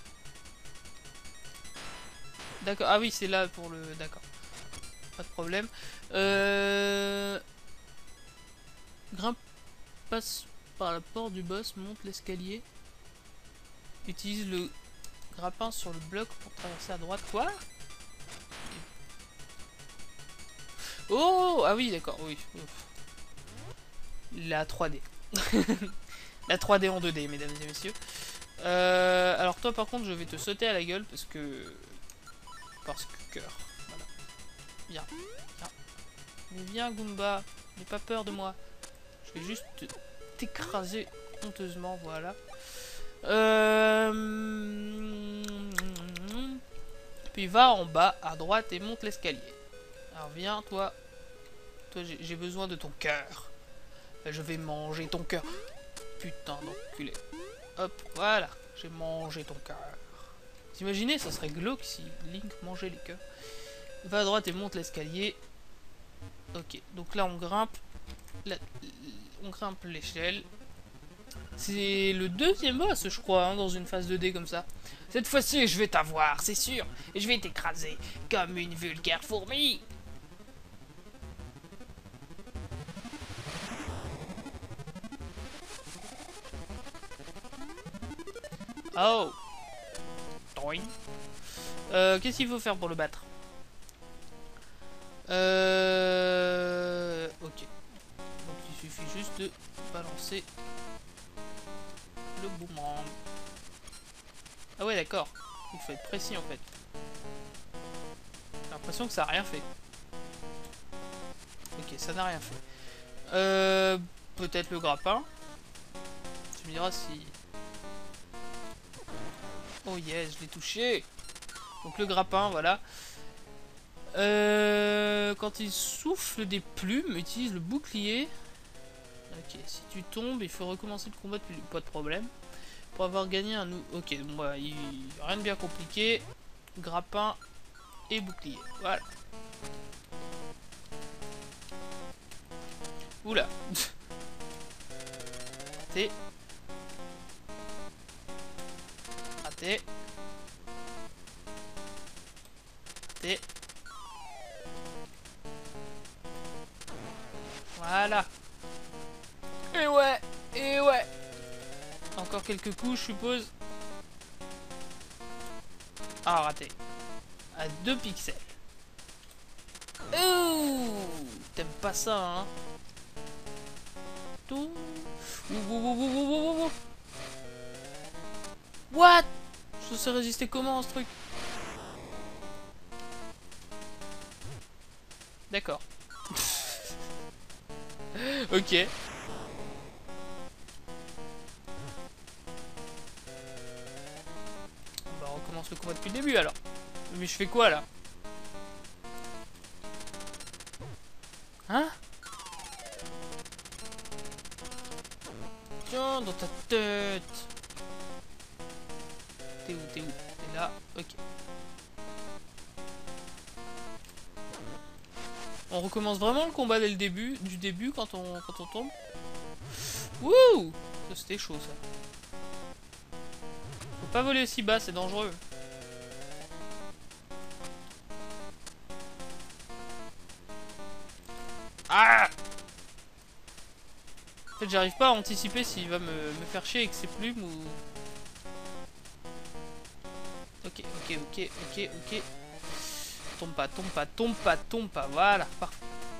[SPEAKER 1] D'accord, ah oui, c'est là pour le... D'accord. Pas de problème. Euh... Grimpe, passe par la porte du boss, monte l'escalier. Utilise le grappin sur le bloc pour traverser à droite. Quoi? Oh! Ah oui, d'accord, oui. La trois D. La trois D en deux D, mesdames et messieurs. Euh, alors toi, par contre, je vais te sauter à la gueule parce que... Parce que cœur. Voilà. Viens. Viens. Mais viens, Goomba. N'aie pas peur de moi. Je vais juste t'écraser honteusement, voilà. Euh... Puis va en bas, à droite, et monte l'escalier. Alors viens, toi. Toi, j'ai besoin de ton cœur. Je vais manger ton cœur. Putain d'enculé. Hop, voilà. J'ai mangé ton cœur. Vous imaginez, ça serait glauque si Link mangeait les cœurs. Va à droite et monte l'escalier. Ok, donc là on grimpe. Là, on grimpe l'échelle. C'est le deuxième boss, je crois, hein, dans une phase deux D comme ça. Cette fois-ci, je vais t'avoir, c'est sûr. Et je vais t'écraser comme une vulgaire fourmi. Oh. Euh, Qu'est-ce qu'il faut faire pour le battre? Euh... Ok. Donc il suffit juste de balancer le boomerang. Ah ouais, d'accord. Il faut être précis en fait. J'ai l'impression que ça n'a rien fait. Ok, ça n'a rien fait. Euh... Peut-être le grappin. Tu me diras si... Oh yes, je l'ai touché. Donc le grappin, voilà. Euh, quand il souffle des plumes, utilise le bouclier. Ok, si tu tombes, il faut recommencer le combat depuis... Pas de problème. Pour avoir gagné un... Ok, bon, bah, il... rien de bien compliqué. Grappin et bouclier. Voilà. Oula. Raté. Raté. Raté. Voilà. Et ouais. Et ouais. Encore quelques coups, je suppose. Ah, raté. À deux pixels. Ouh, t'aimes pas ça, hein? Tout. What? Je sais résister comment ce truc? D'accord. Ok. Bah on recommence le combat depuis le début alors. Mais je fais quoi là? Hein? Tiens, dans ta tête. T'es où? T'es où? T'es là? Ok. On recommence vraiment le combat dès le début, du début quand on, quand on tombe. Wouh! Ça c'était chaud ça. Faut pas voler aussi bas, c'est dangereux. Ah! En fait, j'arrive pas à anticiper s'il va me, me faire chier avec ses plumes ou... Ok, ok, ok, ok, ok. Tombe pas, tombe pas, tombe pas, tombe pas. Voilà, parfait.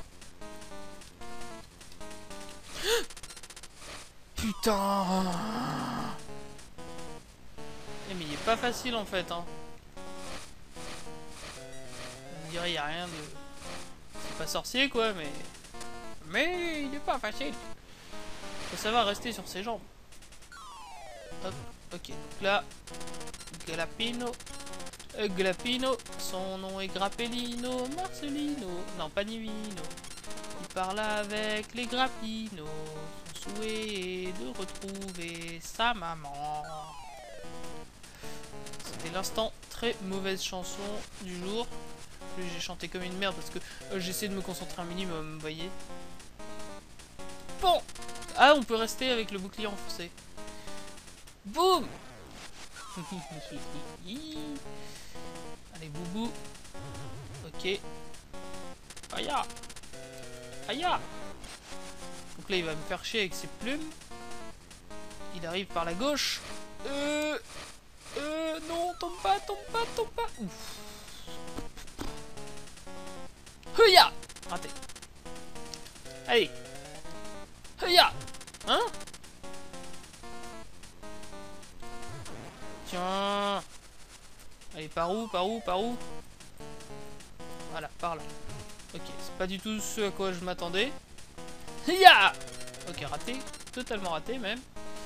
[SPEAKER 1] Putain! Eh, mais il est pas facile en fait, hein. On dirait il y a rien de... C'est pas sorcier quoi, mais... Mais il est pas facile. Faut savoir rester sur ses jambes. Hop, ok, donc là... Glapino... Euh, Glapino, son nom est Grappellino, Marcelino, non pas Nivino. Il parle avec les Grappinos. Son souhait est de retrouver sa maman. C'était l'instant très mauvaise chanson du jour. Plus j'ai chanté comme une merde parce que euh, j'essaie de me concentrer un minimum, vous voyez. Bon. Ah, on peut rester avec le bouclier enfoncé. Boum. Allez, boubou. Ok. Aïe. Aïe. Donc là, il va me faire chier avec ses plumes. Il arrive par la gauche. Euh... Euh... Non, tombe pas, tombe pas, tombe pas. Ouf. Heuya. Raté. Allez. Heuya. Hein? Tiens. Allez, par où, par où, par où? Voilà, par là. Ok, c'est pas du tout ce à quoi je m'attendais. Ya! Ok, raté. Totalement raté, même.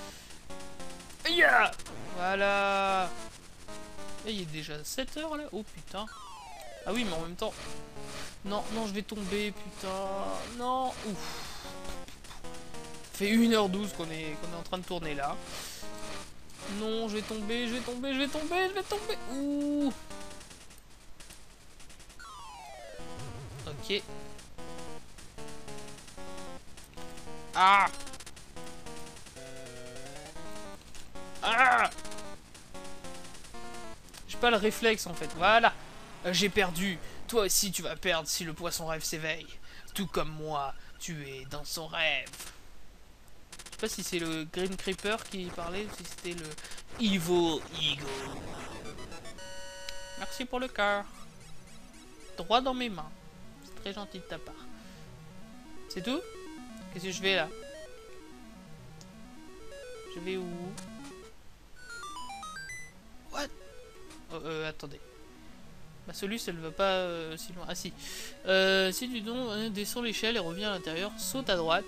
[SPEAKER 1] Ya! Voilà. Et il est déjà sept heures, là. Oh, putain. Ah oui, mais en même temps... Non, non, je vais tomber, putain. Non. Ouf. Ça fait une heure douze qu'on est, qu'on est en train de tourner, là. Non, je vais tomber, je vais tomber, je vais tomber, je vais tomber. Ouh. Ok. Ah. Ah. J'ai pas le réflexe en fait. Voilà. J'ai perdu. Toi aussi tu vas perdre si le poisson rêve s'éveille. Tout comme moi, tu es dans son rêve. Je sais pas si c'est le Green Creeper qui parlait ou si c'était le Evil Eagle. Merci pour le cœur. Droit dans mes mains. C'est très gentil de ta part. C'est tout? Qu'est-ce que je vais là? Je vais où? What? Oh, euh, attendez. Ma soluce, elle va pas euh, si loin. Ah si. Euh, si tu donc, euh, descends l'échelle et reviens à l'intérieur, saute à droite.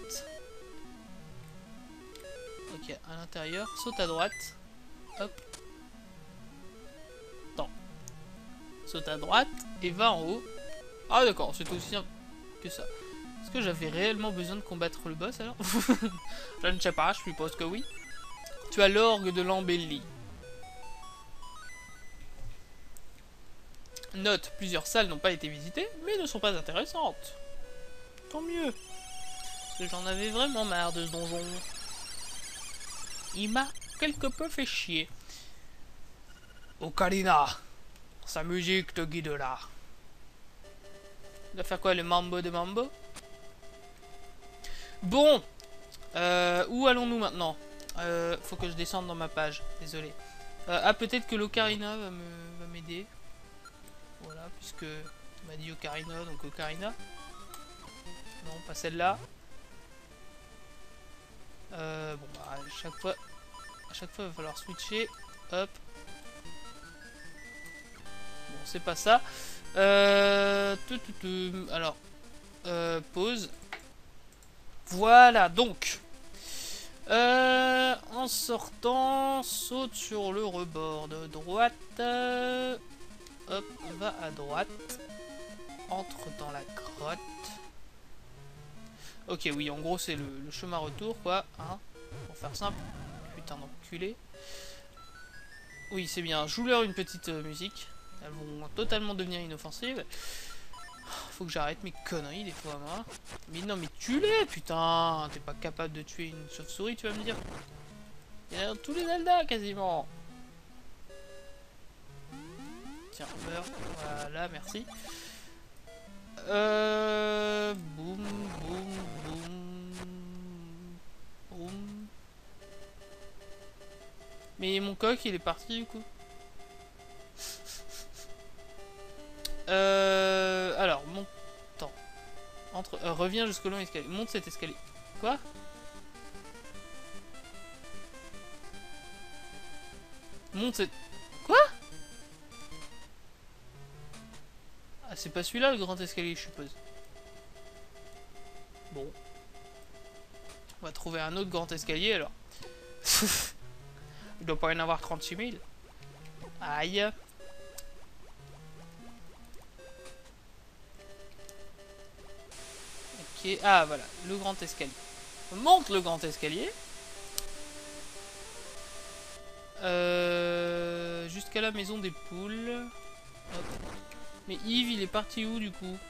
[SPEAKER 1] Ok, à l'intérieur, saute à droite. Hop. Attends. Saute à droite et va en haut. Ah d'accord, c'est aussi simple que ça. Est-ce que j'avais réellement besoin de combattre le boss alors? Je ne sais pas, je suppose que oui. Tu as l'orgue de l'embellie. Note, plusieurs salles n'ont pas été visitées, mais ne sont pas intéressantes. Tant mieux. Parce que j'en avais vraiment marre de ce donjon. Il m'a quelque peu fait chier. Ocarina, sa musique te guidera. Il va faire quoi, le mambo de mambo? Bon, euh, où allons-nous maintenant? euh, Faut que je descende dans ma page, désolé. Euh, ah, peut-être que l'Ocarina va m'aider. Voilà, puisque on m'a dit Ocarina, donc Ocarina. Non, pas celle-là. Euh, bon, bah, à chaque fois, à chaque fois, il va falloir switcher. Hop. Bon, c'est pas ça. Euh, tu, tu, tu, alors, euh, pause. Voilà, donc. Euh, en sortant, saute sur le rebord de droite. Hop, va à droite. Entre dans la grotte. Ok, oui, en gros, c'est le, le chemin retour, quoi. Hein, pour faire simple. Putain d'enculé. Oui, c'est bien. Joue-leur une petite euh, musique. Elles vont totalement devenir inoffensives. Faut que j'arrête mes conneries, des fois, moi. Mais non, mais tue-les, putain. T'es pas capable de tuer une chauve-souris, tu vas me dire. Il y a dans tous les Zelda, quasiment. Tiens, meurt. Voilà, merci. Euh... Boum, boum, boum... Boum... Mais mon coq, il est parti, du coup. Euh... Alors, monte... Attends. Entre... Euh, reviens jusqu'au long escalier. Monte cet escalier. Quoi? Monte cette... Quoi? Ah, c'est pas celui-là, le grand escalier, je suppose. Bon. On va trouver un autre grand escalier, alors. Il doit pas y en avoir trente-six mille. Aïe. Ok, ah voilà, le grand escalier. On monte le grand escalier. Euh, Jusqu'à la maison des poules. Hop. Mais Yves, il est parti où du coup?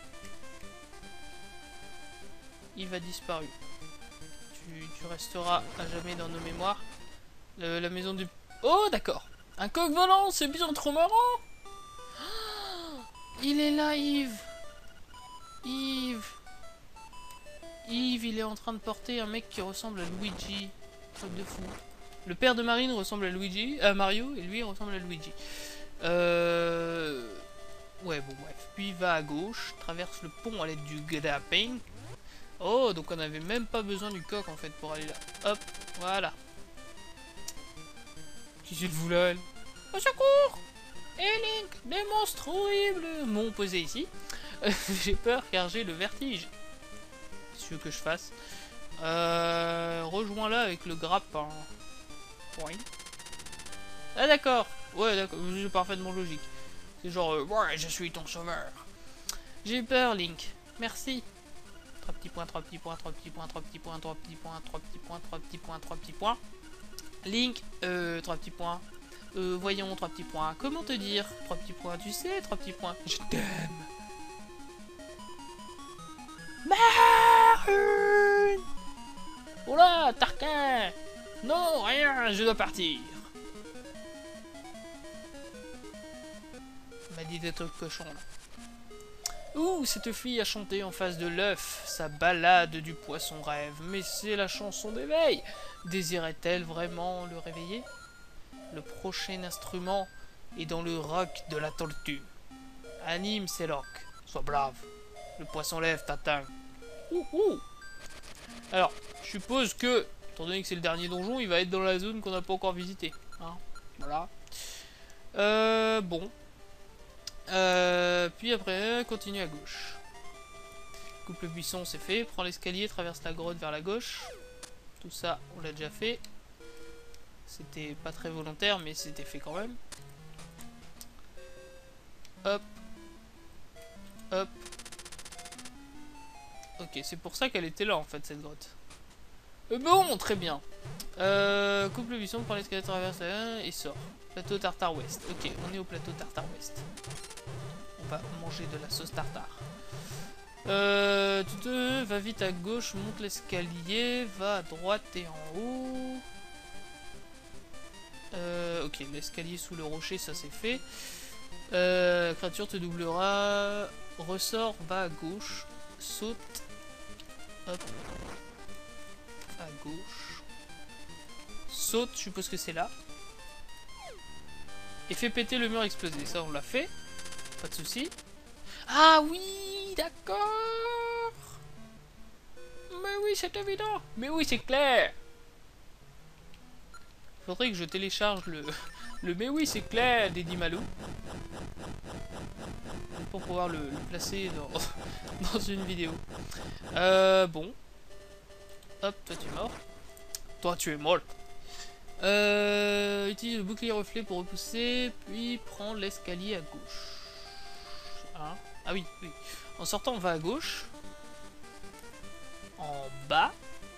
[SPEAKER 1] Yves a disparu. Tu, tu resteras à jamais dans nos mémoires. Le, la maison du... Oh, d'accord. Un coq volant, c'est bien trop marrant. Oh, il est là, Yves. Yves. Yves, il est en train de porter un mec qui ressemble à Luigi. Truc de fou. Le père de Marine ressemble à Luigi, à Mario, et lui il ressemble à Luigi. Euh... Ouais, bon, bref. Puis il va à gauche, traverse le pont à l'aide du grappin. Oh, donc on n'avait même pas besoin du coq en fait pour aller là. Hop, voilà. Qui c'est le voulait? Au secours! Et Link, des monstres horribles m'ont posé ici. J'ai peur car j'ai le vertige. Qu'est-ce que tu veux que je fasse? Euh... Rejoins-la avec le grappin. Oui. Ah d'accord. Ouais, d'accord, c'est parfaitement logique. C'est genre, euh, ouais, je suis ton sauveur. J'ai peur, Link. Merci. Trois petits points, trois petits points, trois petits points, trois petits points, trois petits points, trois petits points, trois petits points, trois petits points. Link, euh, trois petits points. Euh, voyons, trois petits points. Comment te dire? Trois petits points, tu sais, trois petits points. Je t'aime. Marine! Oh là, Tarquin! Non, rien, je dois partir. Il m'a dit des trucs cochons là. Ouh, cette fille a chanté en face de l'œuf, sa ballade du poisson rêve. Mais c'est la chanson d'éveil. Désirait-elle vraiment le réveiller? Le prochain instrument est dans le roc de la tortue. Anime ses loques, sois brave. Le poisson lève t'atteint. Ouh, ouh. Alors, je suppose que, étant donné que c'est le dernier donjon, il va être dans la zone qu'on n'a pas encore visitée. Hein, voilà. Euh, bon. Euh, puis après, continue à gauche. Coupe le buisson, c'est fait. Prends l'escalier, traverse la grotte vers la gauche. Tout ça, on l'a déjà fait. C'était pas très volontaire, mais c'était fait quand même. Hop. Hop. Ok, c'est pour ça qu'elle était là en fait, cette grotte. Euh, bon, très bien. Euh, coupe le buisson, prends l'escalier, traverse la... et sort. Plateau tartare ouest. Ok, on est au plateau tartare ouest. On va manger de la sauce tartare. Euh, tu te va vite à gauche, monte l'escalier, va à droite et en haut. Euh, ok, l'escalier sous le rocher, ça c'est fait. Euh, créature te doublera. Ressort, va à gauche, saute. Hop. À gauche. Saute, je suppose que c'est là. Et fait péter le mur explosé. Ça, on l'a fait. Pas de soucis. Ah oui, d'accord. Mais oui, c'est évident. Mais oui, c'est clair. Faudrait que je télécharge le... le mais oui, c'est clair d'Eddie Malou. Pour pouvoir le, le placer dans... dans une vidéo. Euh, bon. Hop, toi tu es mort. Toi tu es mort. Euh, utilise le bouclier reflet pour repousser, puis prends l'escalier à gauche. Hein? Ah oui, oui. En sortant, on va à gauche. En bas.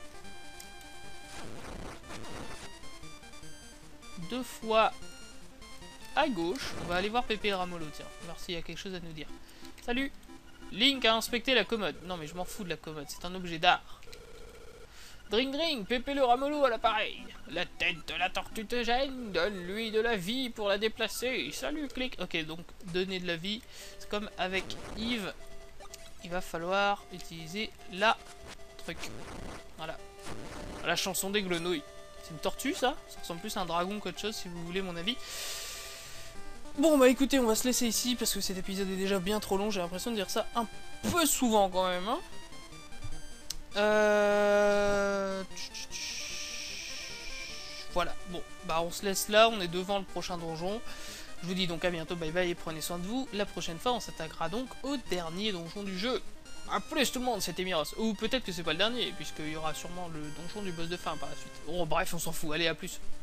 [SPEAKER 1] Deux fois à gauche. On va aller voir Pépé Ramolo, tiens. Voir s'il y a quelque chose à nous dire. Salut! Link a inspecté la commode. Non mais je m'en fous de la commode, c'est un objet d'art. Dring dring, Pépé le Ramolo à l'appareil. La tête de la tortue te gêne, donne-lui de la vie pour la déplacer. Salut, clic. Ok, donc donner de la vie, c'est comme avec Yves. il va falloir utiliser la truc. Voilà. La chanson des grenouilles. C'est une tortue, ça? Ça ressemble plus à un dragon qu'autre chose, si vous voulez mon avis. Bon, bah écoutez, on va se laisser ici, parce que cet épisode est déjà bien trop long. J'ai l'impression de dire ça un peu souvent, quand même. Hein. Euh... Voilà. Bon, bah on se laisse là. On est devant le prochain donjon. Je vous dis donc à bientôt, bye bye, et prenez soin de vous. La prochaine fois, on s'attaquera donc au dernier donjon du jeu. A plus tout le monde, c'était Miros. Ou peut-être que c'est pas le dernier, puisqu'il y aura sûrement le donjon du boss de fin par la suite. Bon, bref, on s'en fout. Allez, à plus.